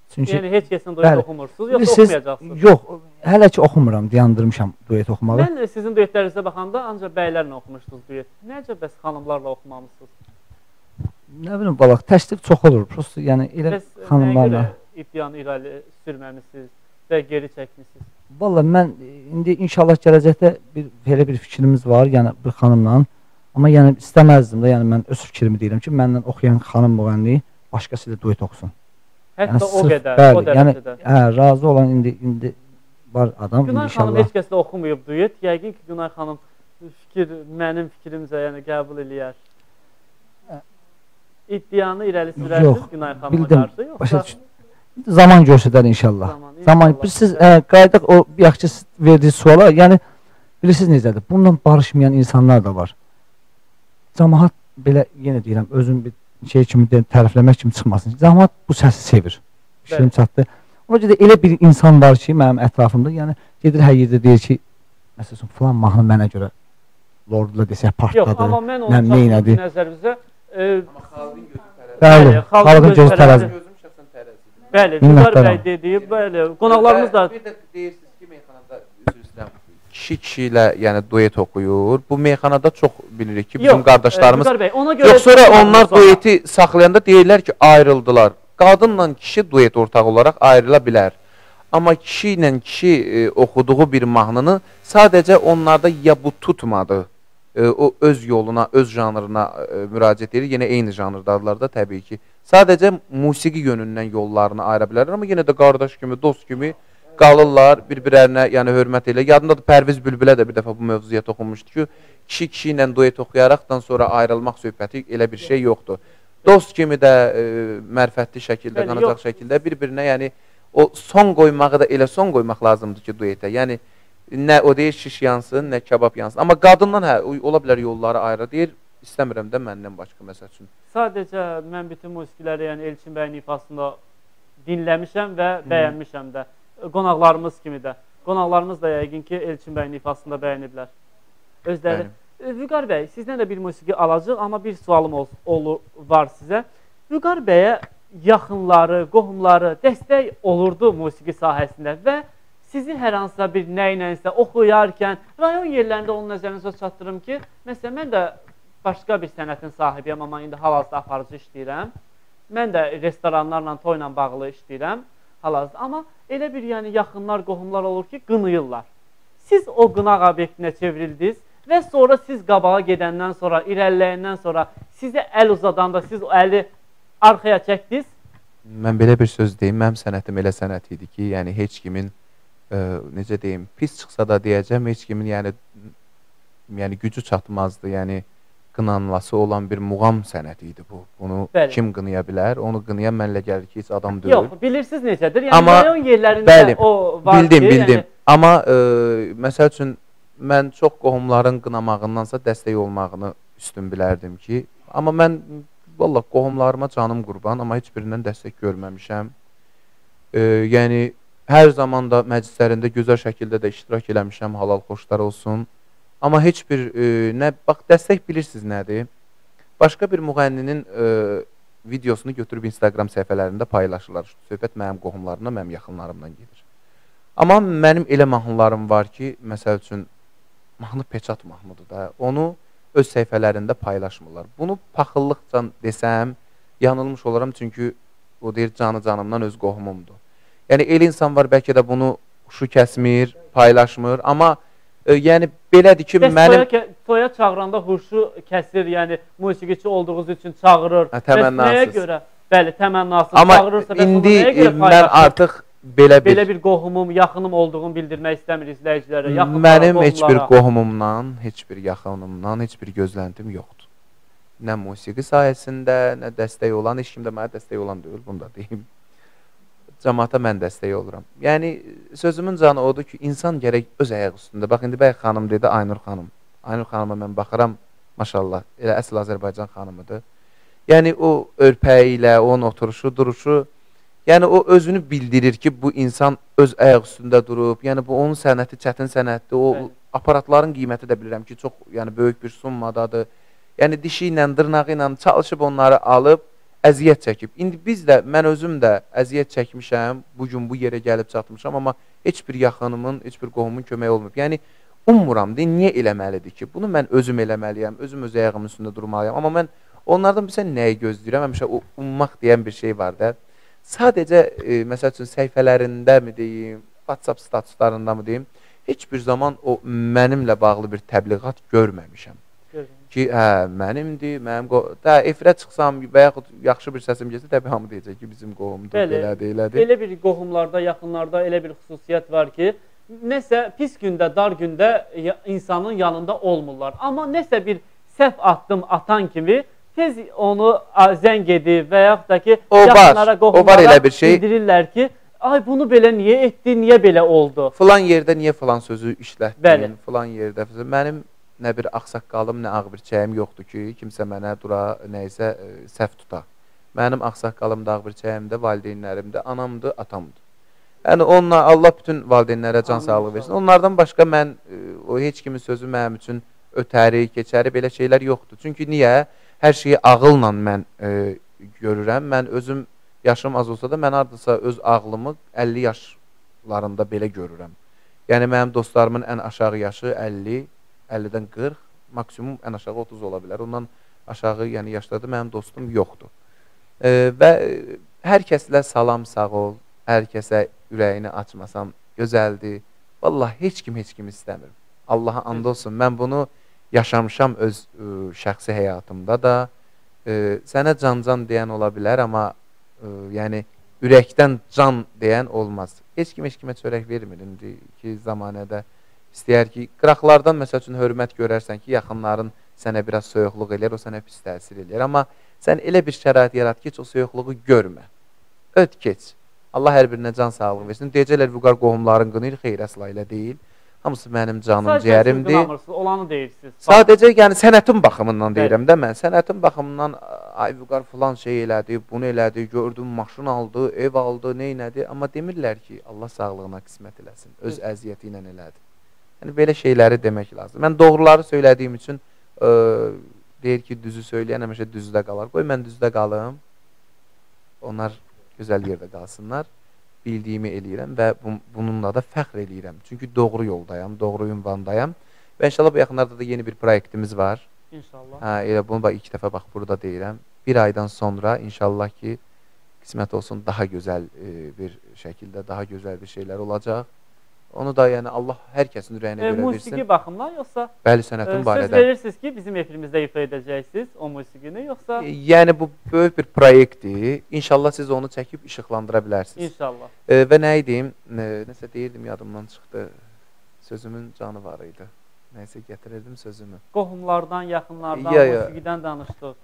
Çünki Yəni heç kəsin duet bəli, oxumursunuz, yoxsa bilirsiniz, oxumayacaqsınız? yox, hələ ki oxumuram, dayandırmışam duet oxumağı. Mən sizin duetlərinizə baxanda ancaq bəylərlə oxumuşdunuz duet. Necə bəs xanımlarla oxumamısınız? Nə bilim, balaq, təşrif çox olur. Prosta yəni elə Bəs xanımlarla. nəyə görə iddianı irəli sürməmisiniz və geri çəkmisiniz? Valla mən indi inşallah gələcəkdə belə bir fikrimiz var, yəni bir xanımla. Amma yəni istəməzdim də, yəni mən öz fikrimi deyirəm ki, məndən oxuyan xanım müğənni başqası ilə duet oxusun. Hətta o sırf, qədər, bəli, o dərəcədə. Yəni, hə, razı olan indi var adam Günay inşallah. xanım heç kəslə oxumayıb duet. Yəqin ki, Günay xanım mənim fikrimcə yəni qəbul eləyər. İddianı irəli sürərsiniz Günay xanıma qarşı, yoxsa? Zaman göstərər inşallah. Zaman. Siz qayıdaq o yaxşı verdiyi suala, yəni bilirsiniz necədir? Bununla barışmayan insanlar da var. Cəmaət belə yenə deyirəm, özüm bir şey kimi tərifləmək kimi çıxmasın. Cəmaət bu səsi sevir. Fikrim çatdı. Ona görə də elə bir insan var ki, mənim ətrafımda, yəni gedir hər yerdə deyir ki, məsələn, filan mahnı mənə görə Lordla desək partladı. Yox, amma mən onu çatdırdım nəzərimizə. Bəli, xalqın gözü tərəzi. Bəli, Vüqar bəy dediyi, bəli, qonaqlarımız da... Bir də deyirsiniz ki, meyxanada, üzr istəyirəm, kişi ilə yəni duet oxuyur. Bu meyxanada çox bilirik ki, bizim qardaşlarımız... Vüqar bəy, ona görə... Yox, sonra onlar dueti saxlayanda deyirlər ki, ayrıldılar. Qadınla kişi duet ortaq olaraq ayrıla bilər. Amma kişi ilə kişi oxuduğu bir mahnını sadəcə onlarda ya bu tutmadı, o öz yoluna, öz janrına müraciət edir. Yenə eyni janrdadılar da təbii ki. Sadəcə musiqi yönündən yollarını ayıra bilərlər, amma yenə də qardaş kimi, dost kimi qalırlar, bir-birlərinə yəni hörmət edirlər. Yadımdadır, Pərviz Bülbülə də bir dəfə bu mövzuya toxunmuşdu ki, kişi ilə duet oxuyaraqdan sonra ayrılmaq söhbəti elə bir şey yoxdur. Dost kimi də mərfətli şəkildə, qanacaq şəkildə bir-birinə yəni o son qoymağı da elə son qoymaq lazımdır ki, duetə. Yəni nə o deyir şiş yansın, nə kebab yansın. Amma qadından hə, ola bilər yolları ayrı deyir. İstəmirəm də məndən başqa məsəl üçün. Sadəcə mən bütün musiqiləri yəni Elçin bəyin ifasında dinləmişəm və bəyənmişəm də. Qonaqlarımız kimi də. Qonaqlarımız da yəqin ki, Elçin bəyin ifasında bəyəniblər. Özləri. Vüqar bəy, sizdən də bir musiqi alacaq, amma bir sualım var sizə. Vüqar bəyə yaxınları, qohumları dəstək olurdu musiqi sahəsində və sizi hər hansısa bir nə ilənsə oxuyarkən rayon yerlərində onun nəzərinizə çatdırım ki, məsələn, mən də başqa bir sənətin sahibiyəm, amma indi hal-hazırda aparıcı işləyirəm. Mən də restoranlarla, toyla bağlı işləyirəm hal-hazırda. Amma elə bir yəni yaxınlar, qohumlar olur ki, qınıyırlar. Siz o qınaq obyektinə çevrildiniz və sonra siz qabağa gedəndən sonra, irəliləyəndən sonra sizə əl uzadanda siz o əli arxaya çəkdiniz. Mən belə bir söz deyim, mənim sənətim elə sənət idi ki, yəni heç kimin, necə deyim, pis çıxsa da deyəcəm, heç kimin yəni gücü çatmazdı, yəni qınanması olan bir muğam sənəti idi bu. Bunu kim qınaya bilər? Onu qınayan mənlə gəlir ki, heç adam deyil. Yox, bilirsiniz necədir? Yəni rayon yerlərində o var ki, bildim. Amma məsəl üçün mən çox qohumların qınamağındansa dəstək olmağını üstün bilərdim ki, amma mən vallahi qohumlarıma canım qurban, amma heç birindən dəstək görməmişəm. Yəni hər zaman da məclislərində gözəl şəkildə də iştirak eləmişəm, halal xoşlar olsun. Amma heç bir, bax, dəstək bilirsiniz nədir? Başqa bir müğənninin videosunu götürüb Instagram səhifələrində paylaşırlar. Söhbət mənim qohumlarımla, mənim yaxınlarımdan gedir. Amma mənim elə mahnılarım var ki, məsəl üçün, mahnı peçat mahnıdır da, onu öz səhifələrində paylaşmırlar. Bunu paxıllıqca desəm, yanılmış olaram, çünki o deyir, canı canımdan öz qohumumdur. Yəni, el insan var, bəlkə də bunu şu kəsmir, paylaşmır, amma yəni belədir ki, mənim... Toya çağıranda huşu kəsir, yəni musiqiçi olduğunuz üçün çağırır. Təmənnasız. Nəyə görə? Bəli, təmənnasız çağırırsa, amma indi mən artıq belə bir qohumum, yaxınım olduğunu bildirmək istəmir izləyicilərə. Mənim heç bir qohumumdan, heç bir yaxınımdan, heç bir gözləntim yoxdur. Nə musiqi sayəsində, nə dəstək olan, heç kim də mənə dəstək olan deyil, bunu da deyim. Cəmaata mən dəstək oluram. Yəni, sözümün canı odur ki, insan gərək öz ayaq üstündə. Bax, indi bəy xanım dedi, Aynur xanım. Aynur xanıma mən baxıram, maşallah, elə əsl Azərbaycan xanımıdır. Yəni, o örpəyi ilə, onun oturuşu, duruşu, yəni, o özünü bildirir ki, bu insan öz ayaq üstündə durub. Yəni, bu onun sənəti, çətin sənətdir. O aparatların qiyməti də bilirəm ki, çox böyük bir summadadır. Yəni, dişi ilə, dırnağı ilə çalışıb onları alıb, əziyyət çəkib. İndi biz də, mən özüm də əziyyət çəkmişəm, bugün bu yerə gəlib çatmışam, amma heç bir yaxınımın, heç bir qohumun köməyi olmayıb. Yəni, ummuram, niyə eləməlidir ki? Bunu mən özüm eləməliyəm, özüm öz ayağımın üstündə durmalıyam. Amma mən onlardan bilsən nəyi gözləyirəm? Həmişə ummaq deyən bir şey var da. Sadəcə, məsəl üçün, səhifələrində mi deyim, WhatsApp statuslarında mı deyim, heç bir zaman o mənimlə bağlı bir təbliğat görməmişəm. Ki, hə, mənimdir, efirə çıxsam və yaxud yaxşı bir səsim gəlsə, təbii hamı deyəcək ki, bizim qohumdur, elədir. Elə bir qohumlarda, yaxınlarda elə bir xüsusiyyət var ki, nəsə pis gündə, dar gündə insanın yanında olmurlar. Amma nəsə bir səhv addım atan kimi tez onu zəng edib və yaxud da ki, yaxınlara, qohumlara bildirirlər ki, ay bunu belə niyə etdi, niyə belə oldu? Filan yerdə niyə filan sözü işlətdin, filan yerdə. Mənim nə bir ağsaqqalım, nə ağ bir çəyim yoxdur ki, kimsə mənə dura, nəysə səhv tuta. Mənim ağsaqqalım da, ağ bir çəyim də, valideynlərim də, anamdır, atamdır. Yəni, Allah bütün valideynlərə can sağlığı versin. Onlardan başqa mən, heç kimin sözü mənim üçün ötəri, keçəri, belə şeylər yoxdur. Çünki niyə? Hər şeyi ağılla mən görürəm. Mən özüm, yaşım az olsa da, mən hardasa öz ağlımı 50 yaşlarında belə görürəm. Yəni, mənim dostlarımın ən aşağı yaşı 50, 50-dən 40, maksimum ən aşağı 30 ola bilər. Ondan aşağı yaşlarda mənim dostum yoxdur. Və hər kəslə salam, sağ ol, hər kəsə ürəyini açmasam gözəldir. Vallahi heç kim istəmir. Allaha and olsun. Mən bunu yaşamışam öz şəxsi həyatımda da. Sənə can deyən ola bilər, amma yəni ürəkdən can deyən olmaz. Heç kimə çörək vermir indiki zamanədə. İstəyər ki, qıraqlardan məsəl üçün hörmət görərsən ki, yaxınların sənə biraz soyuqluq eləyər, o sənə pis təsir eləyər. Amma sən elə bir şərait yarat ki, o soyuqluğu görmə. Öt keç. Allah hər birinə can sağlığı versin. Deyəcəklər, vüqar qohumların qınıyır, xeyr, əsla ilə deyil. Hamısı mənim canım, ciyərimdir. Olanı deyirsiniz. Sadəcə, yəni sənətin baxımından deyirəm də mən. Sənətin baxımından, ay vüqar filan şey elədi, bunu elədi, gördüm, maşın aldı, ev aldı, neynədi. Amma demirlər ki, Allah sağlığına qismət eləsin, öz əziyyəti ilə elədi. Yəni, belə şeyləri demək lazım. Mən doğruları söylədiyim üçün deyir ki, düzü söyləyən həmişə düzdə qalar. Qoy, mən düzdə qalım, onlar gözəl yerdə qalsınlar. Bildiyimi eləyirəm və bununla da fəxr eləyirəm. Çünki doğru yoldayam, doğru ünvandayam. Və inşallah bu yaxınlarda da yeni bir proyektimiz var. İnşallah. Elə bunu ilk dəfə bax, burada deyirəm. Bir aydan sonra inşallah ki, qismət olsun, daha gözəl bir şəkildə, daha gözəl bir şeylər olacaq. Onu da yəni Allah hər kəsin ürəyinə görə versin. Musiqi baxımdan yoxsa? Bəli, sənətin barədə. Söz verirsiniz ki, bizim efirimizdə ifa edəcəksiniz o musiqini, yoxsa? Yəni bu böyük bir proyektdir. İnşallah siz onu çəkib işıqlandıra bilərsiniz. İnşallah. Və nə edim? Nəsə deyirdim, yadımdan çıxdı. Sözümün canı var idi. Nəysə gətirirdim sözümü. Qohumlardan, yaxınlardan, musiqidən danışdıq.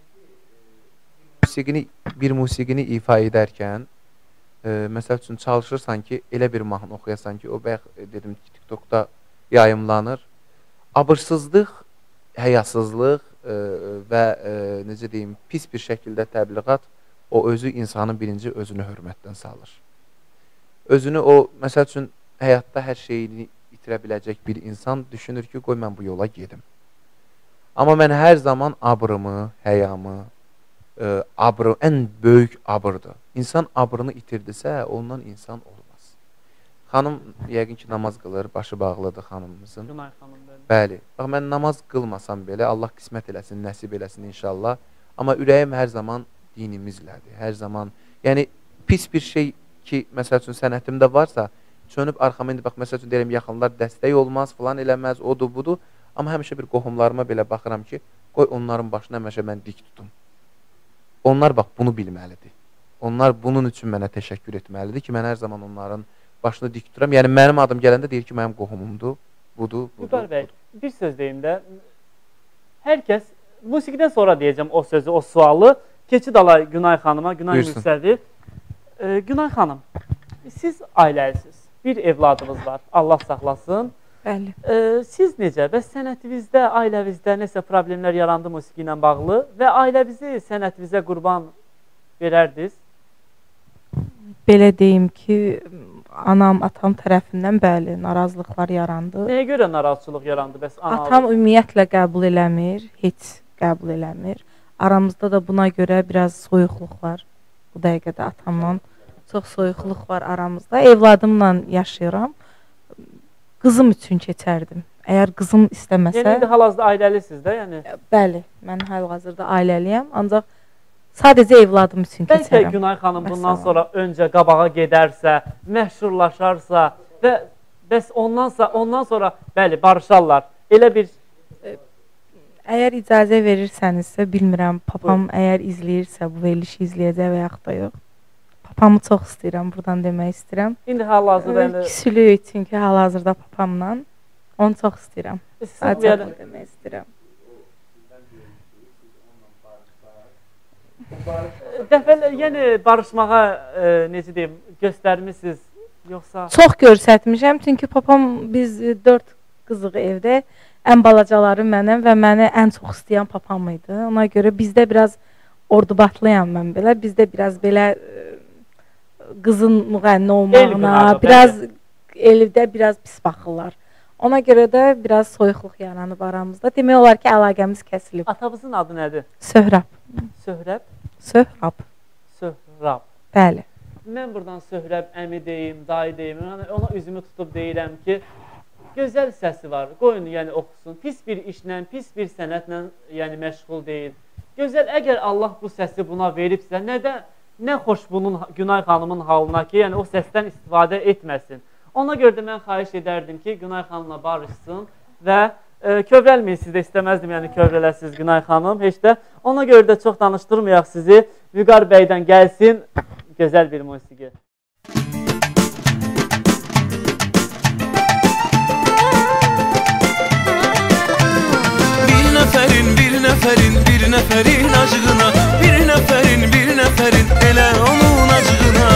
Yəni bir musiqini ifa edərkən məsəl üçün çalışırsan ki, elə bir mahnı oxuyasan ki, o bayaq dedim ki, TikTokda yayımlanır. Abırsızlıq, həyasızlıq və necə deyim, pis bir şəkildə təbliğat o özü insanın birinci özünü hörmətdən salır. Özünü o, məsəl üçün həyatda hər şeyini itirə biləcək bir insan düşünür ki, qoy mən bu yola gedim. Amma mən hər zaman abrımı, həyamı, ən böyük abrdır. İnsan abrını itirdisə, ondan insan olmaz. Xanım, yəqin ki, namaz qılır, başı bağlıdır xanımımızın. Günay xanım, bəli. Bax, mən namaz qılmasam belə, Allah qismət eləsin, nəsib eləsin inşallah. Amma ürəyim hər zaman dinimizlədir. Hər zaman, yəni, pis bir şey ki, məsəl üçün sənətimdə varsa, çönüb arxama indi, bax, məsəl üçün deyirəm, yaxınlar dəstək olmaz, falan eləməz, odur, budur. Amma həmişə bir qohumlarıma belə baxıram ki, qoy onların başına həmişə mən dik tutum. Onlar bax bunu bilməlidir. Onlar bunun üçün mənə təşəkkür etməlidir ki, mən hər zaman onların başını dik tuturam. Yəni mənim adım gələndə deyir ki, mənim qohumumdur. Budur. Vüqar bəy, bir söz deyim də. Hər kəs musiqidən sonra deyəcəm o sözü, o sualı. Keçid alay Günay xanıma, Günay Mürsədi. Günay xanım, siz ailəlisiniz. Bir evladınız var. Allah saxlasın. Bəli. Siz necə? Bəs sənətinizdə, ailəvizdə nəsə problemlər yarandı musiqi ilə bağlı və ailəvizi sənətinizə qurban verərdiniz? Belə deyim ki, anam, atam tərəfindən bəli, narazılıqlar yarandı. Nəyə görə narazıçılıq yarandı? Bəs atam ümumiyyətlə qəbul eləmir, heç qəbul eləmir. Aramızda da buna görə biraz soyuqluq var. Bu dəqiqədə atamla çox soyuqluq var aramızda. Evladımla yaşayıram. Qızım üçün keçərdim. Əgər qızım istəməsə... Yəni, indi hal-hazırda ailəlisiniz də, yəni? Bəli, mən hal-hazırda ailəliyəm. Ancaq sadəcə evladım üçün keçərəm. Bəlkə Günay xanım bundan sonra öncə qabağa gedərsə, məşhurlaşarsa və bəs ondan sonra bəli, barışarlar. Elə bir... Əgər icazə verirsənizsə, bilmirəm, papam əgər izləyirsə, bu verilişi izləyəcək və yaxud da yox. Papamı çox istəyirəm, buradan demək istəyirəm. İndi hal-hazırda... Küsülük, çünki hal-hazırda papamla. Onu çox istəyirəm. Sadəcə bunu demək istəyirəm. Dəfələr, yəni barışmağa, necə deyim, göstərmişsiniz, yoxsa... Çox göstərmişəm, çünki papam biz 4 qızıq evdə, ən balacaları mənəm və məni ən çox istəyən papam idi. Ona görə bizdə biraz ordubatlıyam mən belə, bizdə biraz belə qızın müğənni olmağına, biraz eldə biraz pis baxırlar. Ona görə də biraz soyuqluq yaranıb aramızda. Demək olar ki, əlaqəmiz kəsilib. Atanızın adı nədir? Söhrab. Söhrab? Söhrab. Söhrab. Bəli. Mən buradan Söhrab əmi deyim, dayı deyim. Ona üzümü tutub deyirəm ki, gözəl səsi var. Qoyun, yəni oxusun. Pis bir işlə, pis bir sənətlə yəni məşğul deyil. Gözəl, əgər Allah bu səsi buna veribsə, nə xoş bunun Günay xanımın halına ki, yəni o səsdən istifadə etməsin. Ona görə də mən xahiş edərdim ki, Günay xanımla barışsın və kövrəlməyin, siz də istəməzdim, yəni kövrələsiniz Günay xanım, heç də. Ona görə də çox danışdırmayaq sizi. Vüqar bəydən gəlsin, gözəl bir musiqi. Bir nəfərin acığına, bir nəfərin elə onun acığına.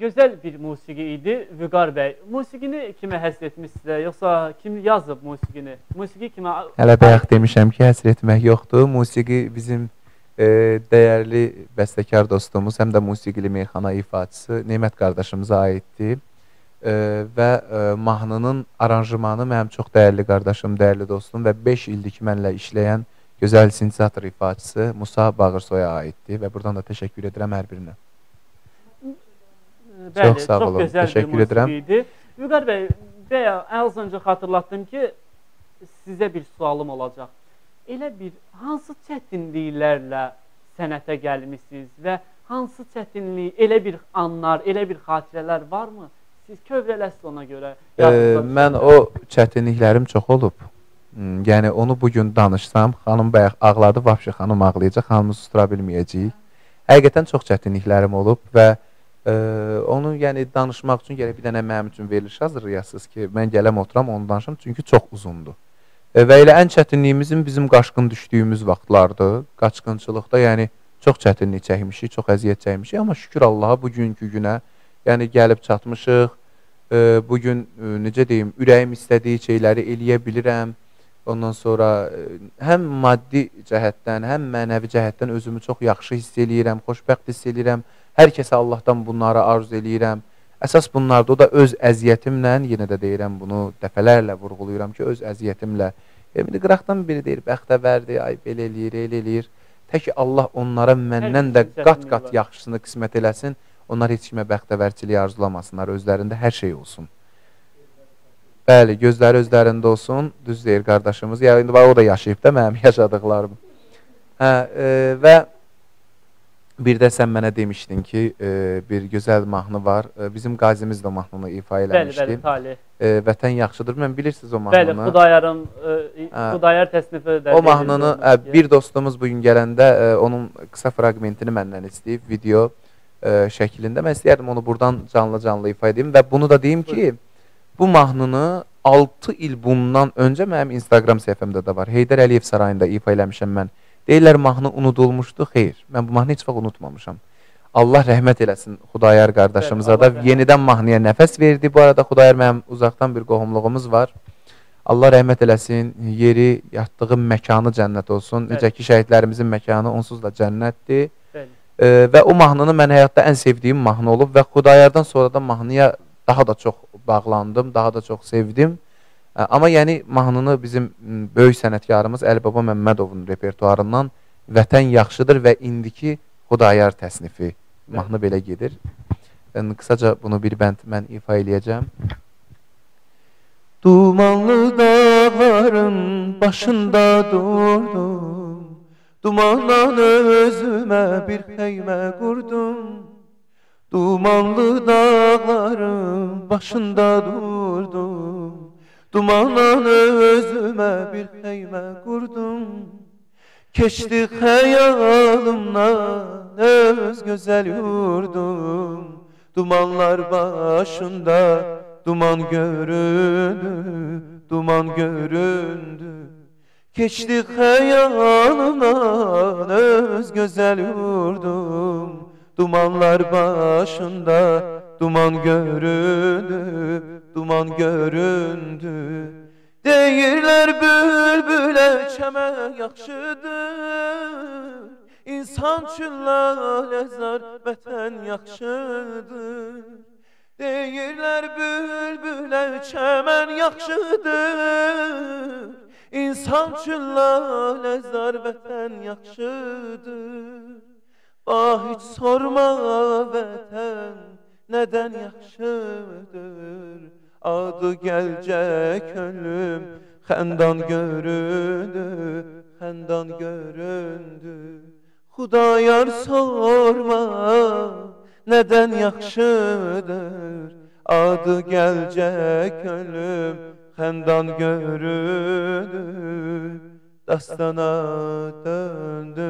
Gözəl bir musiqi idi Vüqar bəy. Musiqini kimə həsr etmişsizə, yoxsa kim yazıb musiqini? Musiqi kimə? Hələ bayaq demişəm ki, həsr etmək yoxdur. Musiqi bizim dəyərli bəstəkar dostumuz, həm də musiqili meyxana ifaçısı Nemət qardaşımıza aiddir. Və mahnının aranjmanı mənim çox dəyərli qardaşım, dəyərli dostum və 5 ildir ki, mənlə işləyən gözəl sintezator ifaçısı Musa Bağırsoya aiddir və buradan da təşəkkür edirəm hər birinə. Bəli, çox sağ olun, təşəkkür edirəm. Vüqar bəy, az öncə xatırlatdım ki, sizə bir sualım olacaq. Elə bir hansı çətinliklərlə sənətə gəlmişsiniz və hansı çətinlik, elə bir anlar, elə bir xatirələr varmı? Siz kövrələsiz ona görə. Mən o çətinliklərim çox olub. Yəni onu bugün danışsam, xanım bayaq ağladı, vapşı xanım ağlayacaq, xanımı sustura bilməyəcəyik. Həqiqətən çox çətinliklərim olub və onu yəni danışmaq üçün gərək bir dənə mənim üçün veriliş hazırlayasınız ki, mən gələm oturam, onu danışım, çünki çox uzundur. Və elə ən çətinliyimizin bizim qaçqın düşdüyümüz vaxtlardır. Qaçqınçılıqda yəni çox çətinlik çəkmişik, çox əziyyət çəkmişik, amma şükür Allaha bugünkü günə yəni gəlib çatmışıq. Bugün necə deyim, ürəyim istədiyi şeyləri eləyə bilirəm. Ondan sonra həm maddi cəhətdən, həm mənəvi cəhətdən özümü çox yaxşı hiss eləyirəm, xoşbəxt hiss eləyirəm. Hər kəsə Allahdan bunları arzu eləyirəm. Əsas bunlardır, o da öz əziyyətimlə, yenə də deyirəm bunu, dəfələrlə vurğuluyuram ki, öz əziyyətimlə. İndi qıraqdan biri deyir, bəxtəvərdir, ay belə eləyir, elə eləyir. Tək ki, Allah onlara məndən də qat-qat yaxşısını qismət eləsin. Onlar heç kimə bəxtəvərçiliyi arzulamasınlar, özlərində hər şey olsun. Bəli, gözləri özlərində olsun, düz deyir qardaşımız. Ya, indi o da yaşayıb da mənim yaşadıqlarım. Və bir də sən mənə demişdin ki, bir gözəl mahnı var. Bizim qazimiz də mahnını ifa eləmişdi. Bəli, Talih. Vətən yaxşıdır. Mən bilirsiniz o mahnını. Bəli, Xudayarın, Xudayar təsnifi də. O mahnını bir dostumuz bugün gələndə onun qısa fragmentini məndən istəyib, video şəklində. Mən istəyərdim onu buradan canlı-canlı ifa edeyim və bunu da deyim ki, bu mahnını 6 il bundan öncə mənim Instagram səhifəmdə də var. Heydər Əliyev sarayında ifa eləmişəm mən. Deyirlər, mahnı unudulmuşdu. Xeyr, mən bu mahnı heç vaxt unutmamışam. Allah rəhmət eləsin Xudayar qardaşımıza da. Yenidən mahnıya nəfəs verdi. Bu arada Xudayar mənim uzaqdan bir qohumluğumuz var. Allah rəhmət eləsin, yeri, yatdığı məkanı cənnət olsun. Necə ki, şəhidlərimizin məkanı onsuz da cənnətdir. Və o mahnını mən həyatda ən sevdiyim mahnı olub və Xudayardan sonra da mahnıya daha da çox bağlandım, daha da çox sevdim. Amma yəni mahnını bizim böyük sənətkarımız Əli Baba Məmmədovun repertuarından Vətən yaxşıdır və indiki Xudayar təsnifi mahnı belə gedir. Qısaca bunu bir bənd mən ifa eləyəcəm. Dumanlı dağların başında durdum, dumandan özümə bir xeymə qurdum. Dumanlı dağların başında durdum, dumandan özümə bir xeymə qurdum. Keçdi xəyalımdan öz gözəl yurdum, dumanlar başında duman göründü, duman göründü. Keçdi xəyalımdan öz gözəl yurdum, dumanlar başında duman göründü, duman göründü. Deyirlər bülbülə çəmən yaxşıdır, İnsan üçün laləzar vətən yaxşıdır. Deyirlər bülbülə çəmən yaxşıdır, İnsan üçün laləzar vətən yaxşıdır. Heç sorma vətən nədən yaxşıdır, adı gəlcək könlüm xəndan göründü, xəndan göründü. Xudayar sorma nədən yaxşıdır, adı gəlcək könlüm xəndan göründü, dastana döndü.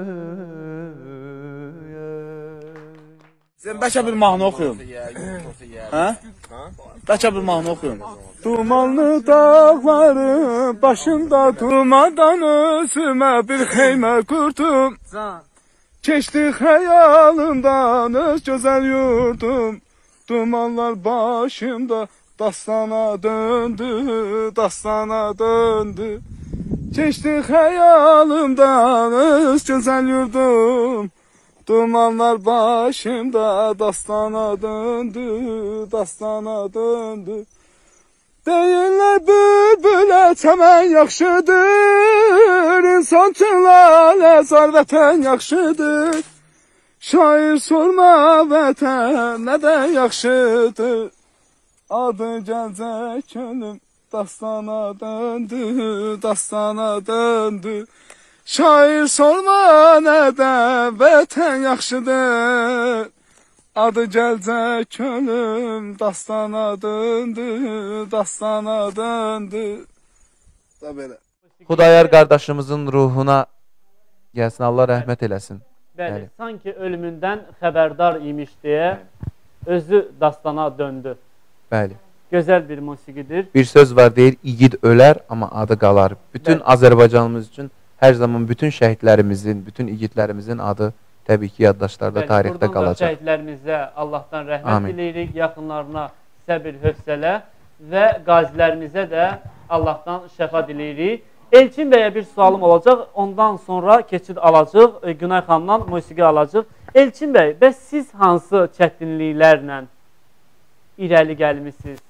Sen bəlkə bir mahnı oxuyun. Hə? Bəlkə bir mahnı oxuyun. Dumanlı dağların başında durmadan özümə bir xeymə qurdum. Keçdi xəyalımdan öz gözəl yurdum, Dumanlar başımda dastana döndü, dastana döndü. Geçti xəyalımdan öz gözəl yurdum. Dumanlar başımda dastana döndü, dastana döndü. Deyirlər bülbülə çəmən yaxşıdır, insan üçün lalə zar vətən yaxşıdır. Şair sorma vətən nədən yaxşıdır. Adı gəlcək könlüm dastana döndü, dastana döndü. Şair sorma nədən vətən yaxşıdır. Adı gəlcək könlüm dastana döndü, dastana döndü. Da belə. Xudayar qardaşımızın ruhuna gəlsin, Allah rəhmət eləsin. Bəli, sanki ölümündən xəbərdar imiş deyə özü dastana döndü. Bəli. Gözəl bir musiqidir. Bir söz var deyir, igid ölər, amma adı qalar. Bütün Azərbaycanımız üçün hər zaman bütün şəhidlərimizin, bütün igidlərimizin adı təbii ki, yaddaşlarda, tarixdə qalacaq. Buradan da şəhidlərimizə Allahdan rəhmət diləyirik, yaxınlarına səbir, hövsələ və qazilərimizə də Allahdan şəfa diləyirik. Elçin bəyə bir sualım olacaq, ondan sonra keçid alacaq, Günay xanımdan musiqi alacaq. Elçin bəy, bəs siz hansı çətinliklərlə irəli gəlmişsiniz?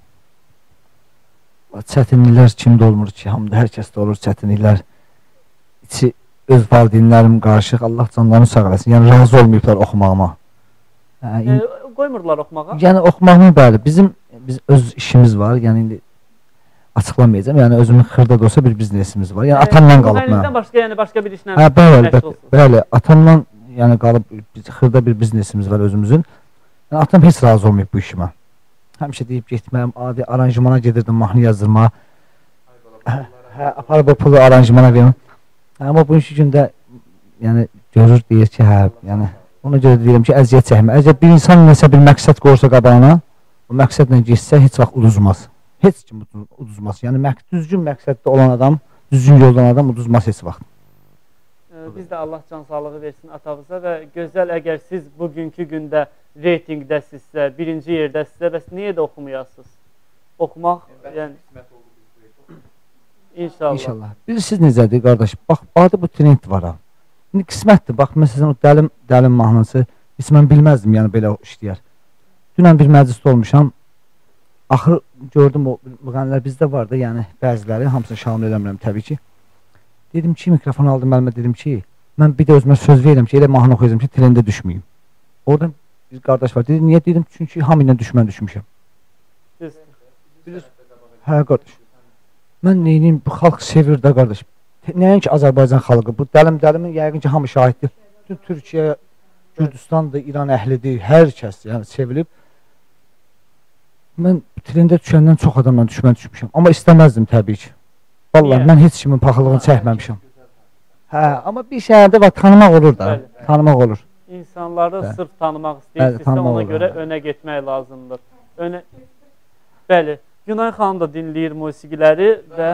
Çətinliklər kimdə olmur ki, hamıda hər kəsdə olur çətinliklər. İçi öz valideynlərim qarışıq, Allah canlarını sağ eləsin. Yəni, razı olmayıblar oxumağıma. Qoymurlar oxumağa? Yəni, oxumağıma bəli, biz öz işimiz var, yəni indi açıqlamayacağım. Yəni, özümün xırda da olsa bir biznesimiz var. Yəni, atamla qalıb mən. Müğənnilikdən başqa, yəni başqa bir işlə məşğul olsun. Bəli, atamla yəni qalıb xırda bir biznesimiz var özümüzün. Yəni, atam heç razı olmayıb bu işimə. Həmişə deyib getməyəm, adi aranjmana gedirdim, mahnı yazdırma. Aparıb o pulu aranjmana verim. Amma bu işi gündə yəni görür, deyir ki, hə, yəni ona görə deyirəm ki, əziyyət çəkmə. Əgər bir insan nəsə bir məqsəd qoyursa qabağına, o məqsədlə getsə heç vaxt uduzmaz. Heç kim uduzmaz. Yəni düzgün məqsəddə olan adam, düzgün yoldan adam uduzmaz heç vaxt. Biz də Allah can sağlığı versin atamıza və gözəl, əgər siz bugünkü gündə reytingdəsinizsə, birinci yerdəsinizsə, bəs niyə də oxumayasınız? Oxumaq, yəni İnşallah. İnşallah. Siz necədir, qardaş? Bax, adı bu trend var ha. İndi qismətdir. Bax, məsələn, o dəlim mahnısı, heç mən bilməzdim, yəni belə işləyər. Dünən bir məclisdə olmuşam. Axır gördüm, o müğənnilər bizdə var da, yəni bəziləri, hamısını şamil eləmirəm təbii ki. Dedim ki, mikrofon aldım əlimə, dedim ki, mən bir də özümə söz verirəm ki, elə mahnı oxuyacam ki, trendə düşməyim. Oradan bir qardaş var, dedi, niyə dedim? Çünki hamı ilə düşmüşəm. Hə, qardaş. Mən neyiniyim, bu xalq sevir də, qardaş. Nəyin ki, Azərbaycan xalqı, bu dəlimin yəqin ki, hamı şahiddir. Bütün Türkiyə, Gürcistandır, İran əhlidir, hər kəs yəni, sevilib. Mən trendə düşəndən çox adamla düşmüşəm. Amma istəməzdim təbii ki. Vallahi, mən heç kimin paxıllığını çəkməmişəm. Hə, amma bir şeylərdə var, tanımaq olur da, tanımaq olur. İnsanları sırf tanımaq istəyirsinizsə, ona görə önə getmək lazımdır. Bəli. Günay xanım da dinləyir musiqiləri və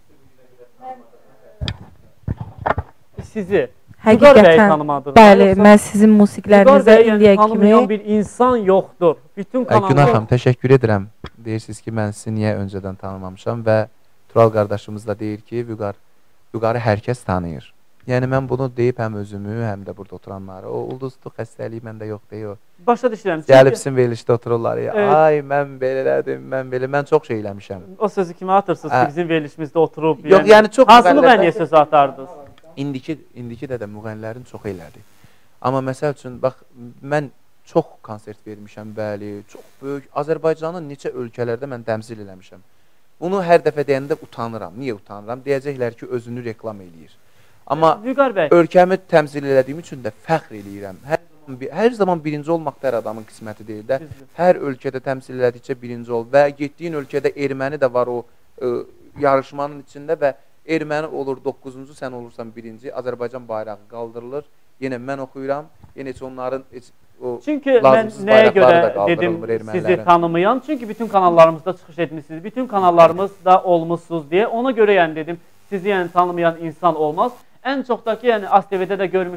sizi Vüqar bəyi tanımadınız. Bəli, mən sizin musiqilərinizə indiyə kimi tanımayan bir insan yoxdur. Bütün kanallar... Günay xanım, təşəkkür edirəm. Deyirsiniz ki, mən sizi niyə öncədən tanımamışam və Tural qardaşımız da deyir ki, Vüqarı hər kəs tanıyır. Yəni, mən bunu deyib həm özümü, həm də burada oturanları, o ulduzluq xəstəliyi məndə yox deyil o. Başa düşürəm. Gəlibsin verilişdə otururlar, ay mən belədim, mən çox şey eləmişəm. O sözü kimi atırsınız ki, bizim verilişimizdə oturub, hansı müğənniyə sözü atardınız? İndiki də müğənnilərin çox elədi. Amma məsəl üçün, bax, mən çox konsert vermişəm, bəli, çox böyük. Azərbaycanın neçə ölkələrdə mən təmsil eləmişəm. Bunu hər dəfə deyəndə utanıram. Niyə utanıram? Deyəcəklər ki, özünü reklam eləyir. Amma ölkəmi təmsil elədiyim üçün də fəxr eləyirəm. Hər zaman birinci olmaq da hər adamın qisməti deyil də. Hər ölkədə təmsil elədikcə birinci ol və getdiyin ölkədə erməni də var o yarışmanın içində və erməni olur 9-cu, sən olursan birinci, Azərbaycan bayrağı qaldırılır. Yenə mən oxuyuram, yenə heç onların çünki mən nəyə görə dedim sizi tanımayan, çünki bütün kanallarımızda çıxış etmişsiniz, bütün kanallarımızda olmuşsunuz deyə, ona görə yəni dedim sizi yəni tanımayan insan olmaz. Ən çoxdakı, yəni ASTV-də də görmüşəm,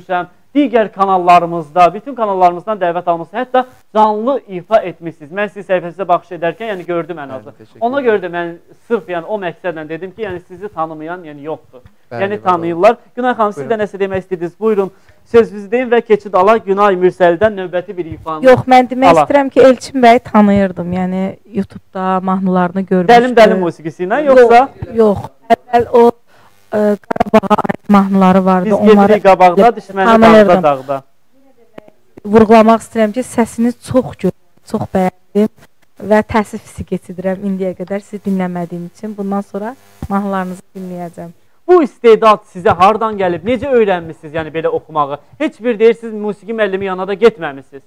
digər kanallarımızda, bütün kanallarımızdan dəvət almışsınız. Hətta canlı ifa etmişsiniz. Mən sizin səhifənizə baxış edərkən yəni gördüm ən azı. Ona görə də mən sırf yəni o məqsədlə dedim ki, yəni sizi tanımayan yəni yoxdur. Yəni tanıyırlar. Günay xanım, siz də nəsə demək istədiniz? Buyurun. Sözünüzü deyin və keçid alaq Günay Mürsəlidən növbəti bir ifanı. Yox, mən demək istəyirəm ki, Elçin bəyi tanıyırdım. Yəni YouTube-da mahnılarını görmüşdüm. Dəlim musiqisi ilə yoxsa? Yox. Əvvəl o Qarabağa aid mahnıları vardı. Biz gedirik qabaqda, düşməni dağda dağda. Vurğulamaq istəyirəm ki, səsini çox gözəl, çox bəyəndim və təəssüf hissi keçirirəm indiyə qədər sizi dinləmədiyim üçün. Bundan sonra mahnılarınızı dinləyəcəm. Bu istedad sizə hardan gəlib? Necə öyrənmişsiniz yəni belə oxumağı? Heç bir deyirsiniz, musiqi müəllimi yanına da getməmişsiniz.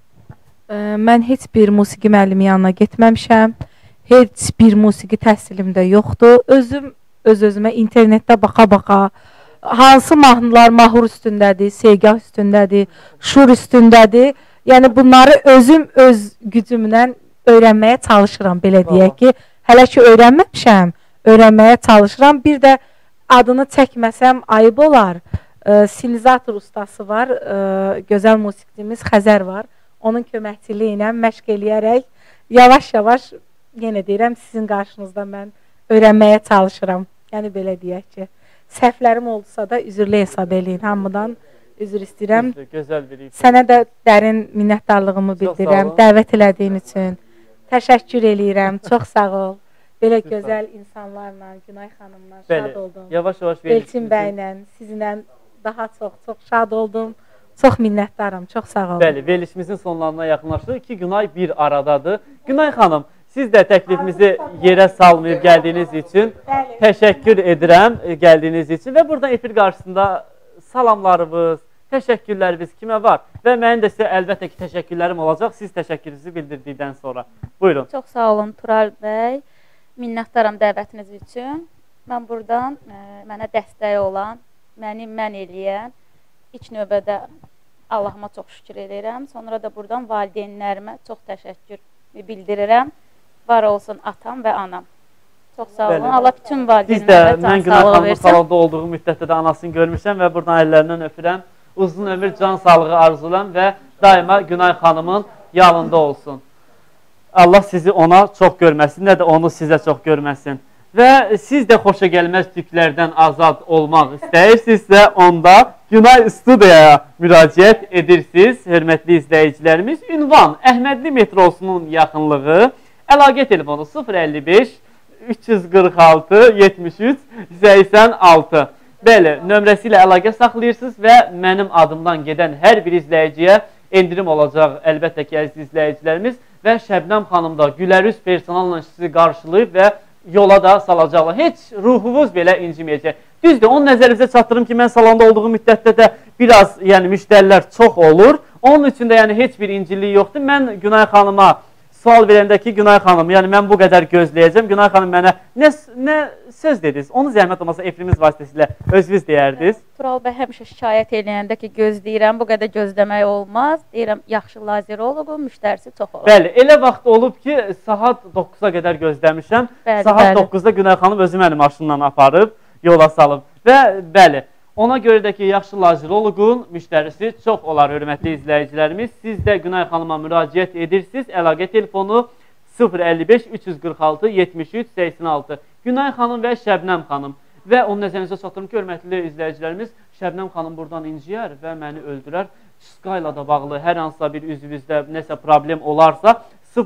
Mən heç bir musiqi müəllimi yanına getməmişəm. Heç bir musiqi təhsilim də yoxdur. Özüm öz-özümə internetdə baxa-baxa hansı mahnılar mahur üstündədir, segah üstündədir, şur üstündədir. Yəni bunları özüm öz gücümlə öyrənməyə çalışıram, belə deyək ki. Hələ ki öyrənməmişəm, öyrənməyə çalışıram. Bir də adını çəkməsəm ayıb olar. Sinizator ustası var, gözəl musiqicimiz Xəzər var. Onun köməkçiliyi ilə məşq eləyərək yavaş-yavaş, yenə deyirəm, sizin qarşınızda mən öyrənməyə çalışıram. Yəni belə deyək ki, səhvlərim oldusa da üzrlü hesab eləyin. Hamıdan üzr istəyirəm. Sənə də dərin minnətdarlığımı bildirirəm dəvət elədiyin üçün. Təşəkkür eləyirəm. Çox sağ ol. Belə gözəl insanlarla, Günay xanımla şad oldum. Yavaş-yavaş Elçin bəylə, sizinlə daha çox şad oldum. Çox minnətdaram. Çox sağ olun. Bəli, verilişimizin sonlarına yaxınlaşdıq. 2 Günay bir aradadır. Günay xanım, siz də təklifimizi yerə salmayıb gəldiyiniz üçün təşəkkür edirəm gəldiyiniz üçün və buradan efir qarşısında salamlarımız, təşəkkürlərimiz kimə var? Və mənim də sizə əlbəttə ki, təşəkkürlərim olacaq siz təşəkkürünüzü bildirdikdən sonra. Buyurun. Çox sağ olun Tural bəy. Minnətdaram dəvətiniz üçün. Mən buradan mənə dəstək olan, məni mən eləyən, ilk növbədə Allahıma çox şükür edirəm. Sonra da buradan valideynlərimə çox təşəkkür bildirirəm. Var olsun atam və anam. Çox sağ olun. Allah bütün valideynlərə mən Günay xanımın salonda olduğu müddətdə də anasını görmüşəm və buradan əllərindən öpürəm. Uzun ömür, can sağlığı arzulam və daima Günay xanımın yanında olsun. Allah sizi ona çox görməsin, nə də onu sizə çox görməsin. Və siz də xoşa gəlməz tüklərdən azad olmaq istəyirsinizsə, onda Günay studiyaya müraciət edirsiniz, hörmətli izləyicilərimiz. Ünvan Əhmədli metrosunun yaxınlığı, əlaqə telefonu 055 346 73 86. Bəli, nömrəsi ilə əlaqə saxlayırsınız və mənim adımdan gedən hər bir izləyiciyə endirim olacaq, əlbəttə ki, əziz izləyicilərimiz. Və Şəbnəm xanım da gülərüz personalla sizi qarşılayıb və yola da salacaqlar. Heç ruhunuz belə inciməyəcək. Düzdür, onun nəzərinizə çatdırım ki, mən salonda olduğum müddətdə də biraz yəni, müştərilər çox olur. Onun üçün də yəni, heç bir incillik yoxdur. Mən Günay xanıma sual verəndə ki, Günay xanım, yəni mən bu qədər gözləyəcəm. Günay xanım mənə nə söz dediniz? Onu zəhmət olmasa efirimiz vasitəsilə özünüz deyərdiniz. Tural bəy həmişə şikayət eləyəndə ki, gözləyirəm, bu qədər gözləmək olmaz. Deyirəm, yaxşı lazeroloqum, müştərisi çox olur. Bəli, elə vaxt olub ki, saat 9-a qədər gözləmişəm. Saat 9-da Günay xanım özü məni maşınla aparıb, yola salıb. Və bəli, ona görə də ki, yaxşı lazeroloqun müştərisi çox olar, hörmətli izləyicilərimiz. Siz də Günay xanıma müraciət edirsiniz. Əlaqə telefonu 055 346 73 86. Günay xanım və Şəbnəm xanım. Və onun nəzərinizə çatdırım ki, hörmətli izləyicilərimiz, Şəbnəm xanım buradan inciyər və məni öldürər. Skayla da bağlı hər hansısa bir üzvünüzdə nəsə problem olarsa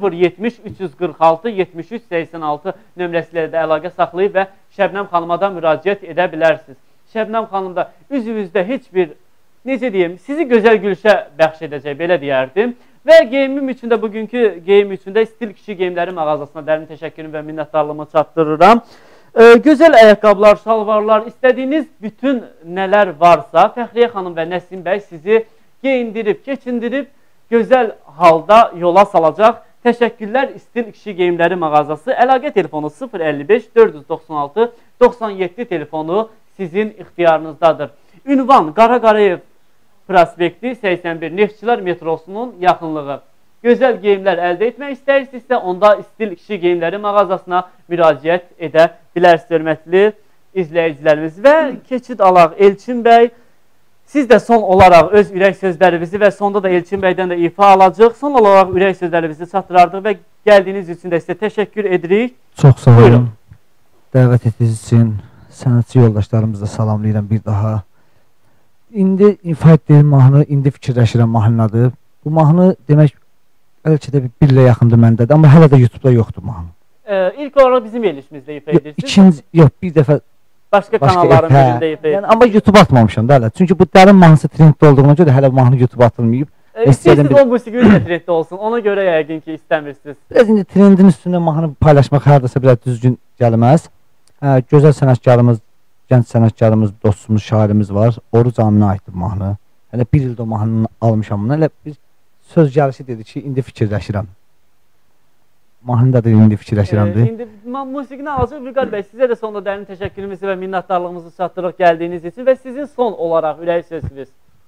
070 346 73 86 nömrəsilə də əlaqə saxlayıb və Şəbnəm xanıma da müraciət edə bilərsiniz. Şəbnəm xanım da üzvünüzdə heç bir, necə deyim, sizi gözəl gülüşə bəxş edəcək, belə deyərdim. Və geyimim üçün də, bugünkü geyim üçün də Stil Kişi Geyimləri mağazasına dərin təşəkkürüm və minnətdarlığımı çatdırıram. Gözəl ayaqqabılar, şalvarlar, istədiyiniz bütün nələr varsa, Fəxriyə xanım və Nəsim bəy sizi geyindirib, keçindirib, gözəl halda yola salacaq. Təşəkkürlər Stil Kişi Geyimləri mağazası. Əlaqə telefonu 055 496 97 telefonu sizin ixtiyarınızdadır. Ünvan Qara Qarayev prospekti 81 Neftçilər metrosunun yaxınlığı. Gözəl geyimlər əldə etmək istəyirsinizsə, onda Stil Kişi Geyimləri mağazasına müraciət edə bilərsiniz, hörmətli izləyicilərimiz. Və keçid alaq Elçin bəy, Siz də son olaraq öz ürək sözlərinizi və sonda da Elçin bəydən də ifa alacaq. Son olaraq ürək sözlərimizi çatdırardıq və gəldiyiniz üçün də sizə təşəkkür edirik. Çox sağ olun. Buyurun. Dəvət etdiyiniz üçün sənətçi yoldaşlarımızı da salamlayıram bir daha. İndi ifa etdiyim mahnı, indi fikirləşirəm mahnının adı. Bu mahnı demək, bəlkə də bir ilə yaxındır məndədir, amma hələ də YouTube-da yoxdur mahnı. İlk olaraq bizim verilişimizdə ifa edirsiniz. İkinci, yox, bir dəfə başqa kanalların birində ifa edirsiniz. Yəni, amma YouTube atmamışam da hələ. Çünki bu dərin mahnısı trenddə olduğuna görə hələ mahnı YouTube atılmayıb. İstəyirsiniz o musiqi də trenddə olsun, ona görə yəqin ki, istəmirsiniz. Biraz indi trendin üstündə mahnı paylaşmaq hardasa biraz düzgün gəlməz. Gözəl sənətkarımız, gənc sənətkarımız, dostumuz, şairimiz var. Oruc Aminə aiddir mahnı. Hələ bir ildə o mahnını almışam buna. Hələ bir söz gəlişi dedi ki, indi fikirləşirəm. Mahnını da indi fikirləşirəmdir. İndi musiqini alacaq Vüqar bəy. Sizə də sonda dərin təşəkkürümüzü və minnətdarlığımızı çatdırıq gəldiyiniz üçün və sizin son olaraq ürək sözünüz.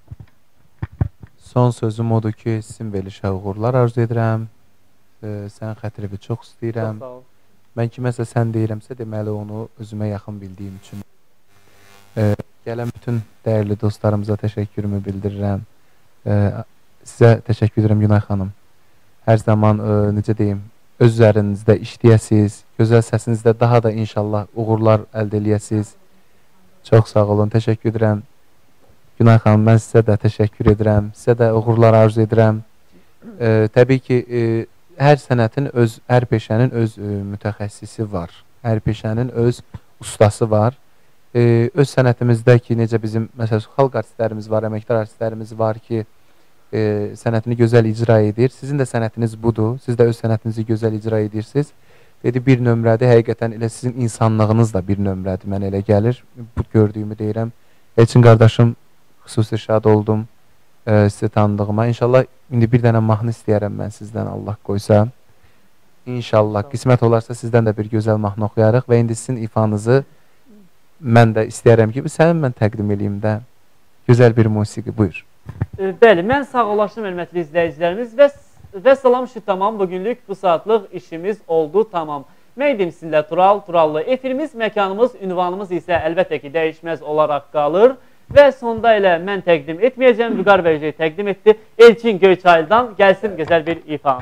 Son sözüm odur ki, sizin verilişə uğurlar arzu edirəm. Sənin xətrini çox istəyirəm. Çox sağ ol. Mən kiməsə sən deyirəmsə, deməli onu özümə yaxın bildiyim üçün. Gələn bütün dəyərli dostlarımıza təşəkkürümü bildirirəm. Sizə təşəkkür edirəm Günay xanım. Hər zaman, necə deyim, öz üzərinizdə işləyəsiniz, gözəl səsinizdə daha da inşallah uğurlar əldə eləyəsiniz. Çox sağ olun, təşəkkür edirəm. Günay xanım, mən sizə də təşəkkür edirəm. Sizə də uğurlar arzu edirəm. Təbii ki, hər sənətin, hər peşənin öz mütəxəssisi var. Hər peşənin öz ustası var. Öz sənətimizdə ki, necə bizim, məsələn, xalq artistlərimiz var, əməkdar artistlərimiz var ki, sənətini gözəl icra edir. Sizin də sənətiniz budur. Siz də öz sənətinizi gözəl icra edirsiniz. Dedi, bir nömrədir. Həqiqətən elə sizin insanlığınız da bir nömrədir. Mən elə gəlir. Bu gördüyümü deyirəm. Elçin qardaşım, xüsusi şad oldum sizi tanıdığıma. İnşallah, indi bir dənə mahnı istəyərəm mən sizdən, Allah qoysa. İnşallah, qismət olarsa sizdən də bir gözəl mahnı oxuyarıq və indi sizin ifanızı mən də istəyərəm ki, sənin mən təqdim edeyim də. Gözəl bir musiqi, buyur. Bəli, mən sağollaşdım, hörmətli izləyicilərimiz və salam şu tamam, bugünlük bu saatlıq işimiz oldu tamam. Mən idim sizinlə Turallı. Efirimiz, məkanımız, ünvanımız isə əlbəttə ki, dəyişməz olaraq qalır. Və sonda elə mən təqdim etməyəcəm, Vüqar bəy təqdim etdi. Elçin Göyçaylı'dan gəlsin gözəl bir ifa.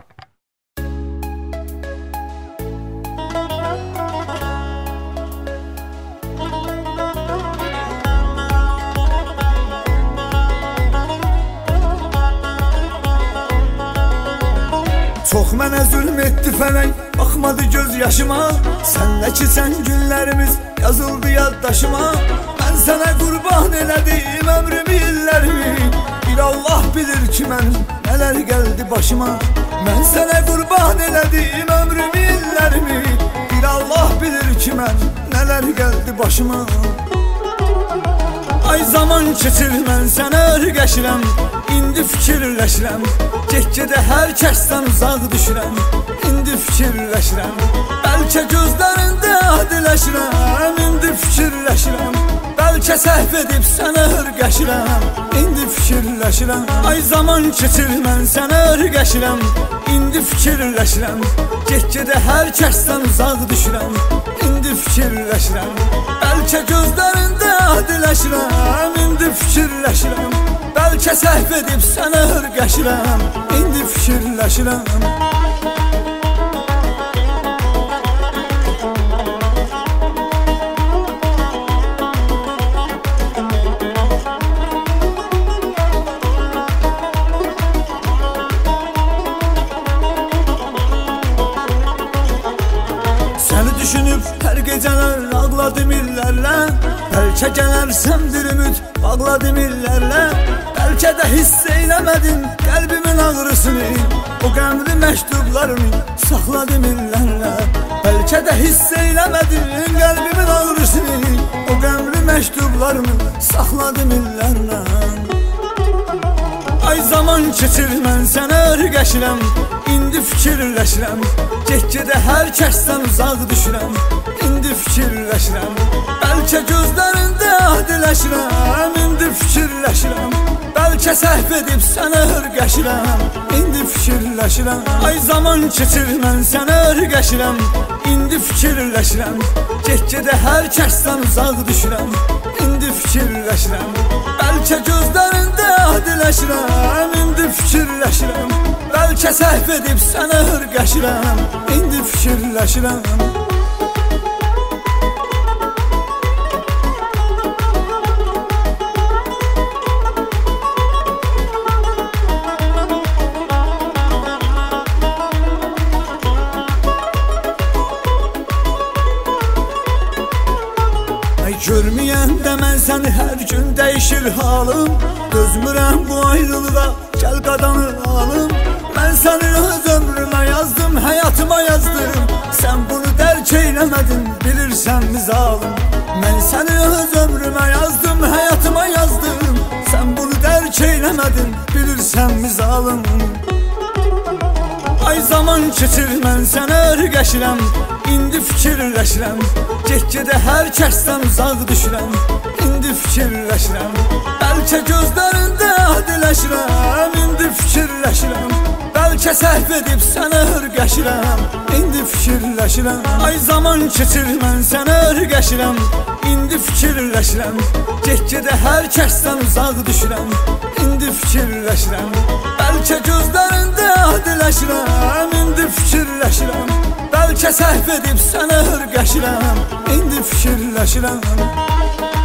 Çox mənə zülm etdi fələk, baxmadı göz yaşıma. Sənlə keçən günlərimiz yazıldı yaddaşıma. Mən sənə qurban elədim ömrümü, illərimi. Bir Allah bilir ki, mən nələr gəldi başıma. Mən sənə qurban elədim ömrümü, illərimi. Bir Allah bilir ki, mən nələr gəldi başıma. Ay zaman keçir, mən sənə ürgəşirəm. İndi fikirləşirəm, get-gedə hər kəsdən uzaq düşürəm. İndi fikirləşirəm, bəlkə gözlərində adiləşirəm. İndi fikirləşirəm, bəlkə səhv edib sənə ürgəşirəm. İndi fikirləşirəm, ay zaman keçir, mən sənə ürgəşirəm. İndi fikirləşirəm, get-gedə hər kəsdən uzaq düşürəm. İndi fikirləşirəm, bəlkə gözlərində adiləşirəm. İndi fikirləşirəm, bəlkə səhv edib sənə ürgəşirəm. İndi fikirləşirəm. Səni düşünüb hər gecələr ağladım illərlə. Bəlkə gələrsən bir ümid bağladım illərlə. Bəlkə də hiss eyləmədin qəlbimin ağrısını. O qəmli məktublarını saxladım illərlə. Bəlkə də hiss eyləmədin qəlbimin ağrısını. O qəmli məktublarını saxladım illərlə. Ay zaman keçir, mən sənə ürgəşirəm. indi fikirləşirəm. Get-gedə hər kəsdən uzaq düşürəm. İndi fikirləşirəm. Bəlkə gözlərində adiləşirəm. İndi fikirləşirəm. Bəlkə səhv edib sənə hürgəşirəm. İndi fikirləşirəm. Ay zaman keçir mən sənə hürgəşirəm. İndi fikirləşirəm. Get-gedə hər kəsdən uzaq düşürəm. İndi fikirləşirəm. Bəlkə gözlərində adiləşirəm. İndi fikirləşirəm. Bəlkə səhv edib sənə hürgəşirəm. İndi fikirləşirəm. Görməyəndə mən səni hər gün dəyişir halım. Dözmürəm bu ayrılığa, gəl qadanı alım. Mən səni öz ömrümə yazdım, həyatıma yazdım. Sən bunu dərk eyləmədin, bilirsən mi zalım. Mən səni öz ömrümə yazdım, həyatıma yazdım. Sən bunu dərk eyləmədin, bilirsən mi zalım. Ay zaman keçir mən sənə hürgəşirəm. İndi fikirləşirəm. Get-gedə hər kəsdən uzaq düşürəm. İndi fikirləşirəm. Bəlkə gözlərində adiləşirəm. İndi fikirləşirəm. Bəlkə səhv edib sənə hürgəşirəm. İndi fikirləşirəm. Ay zaman keçir mən sənə hürgəşirəm. İndi fikirləşirəm. Get-gedə hər kəsdən uzaq düşürəm. İndi fikirləşirəm. Bəlkə gözlərində adiləşirəm. İndi fikirləşirəm. Bəlkə səhv edib sənə hürgəşirəm. İndi fikirləşirəm.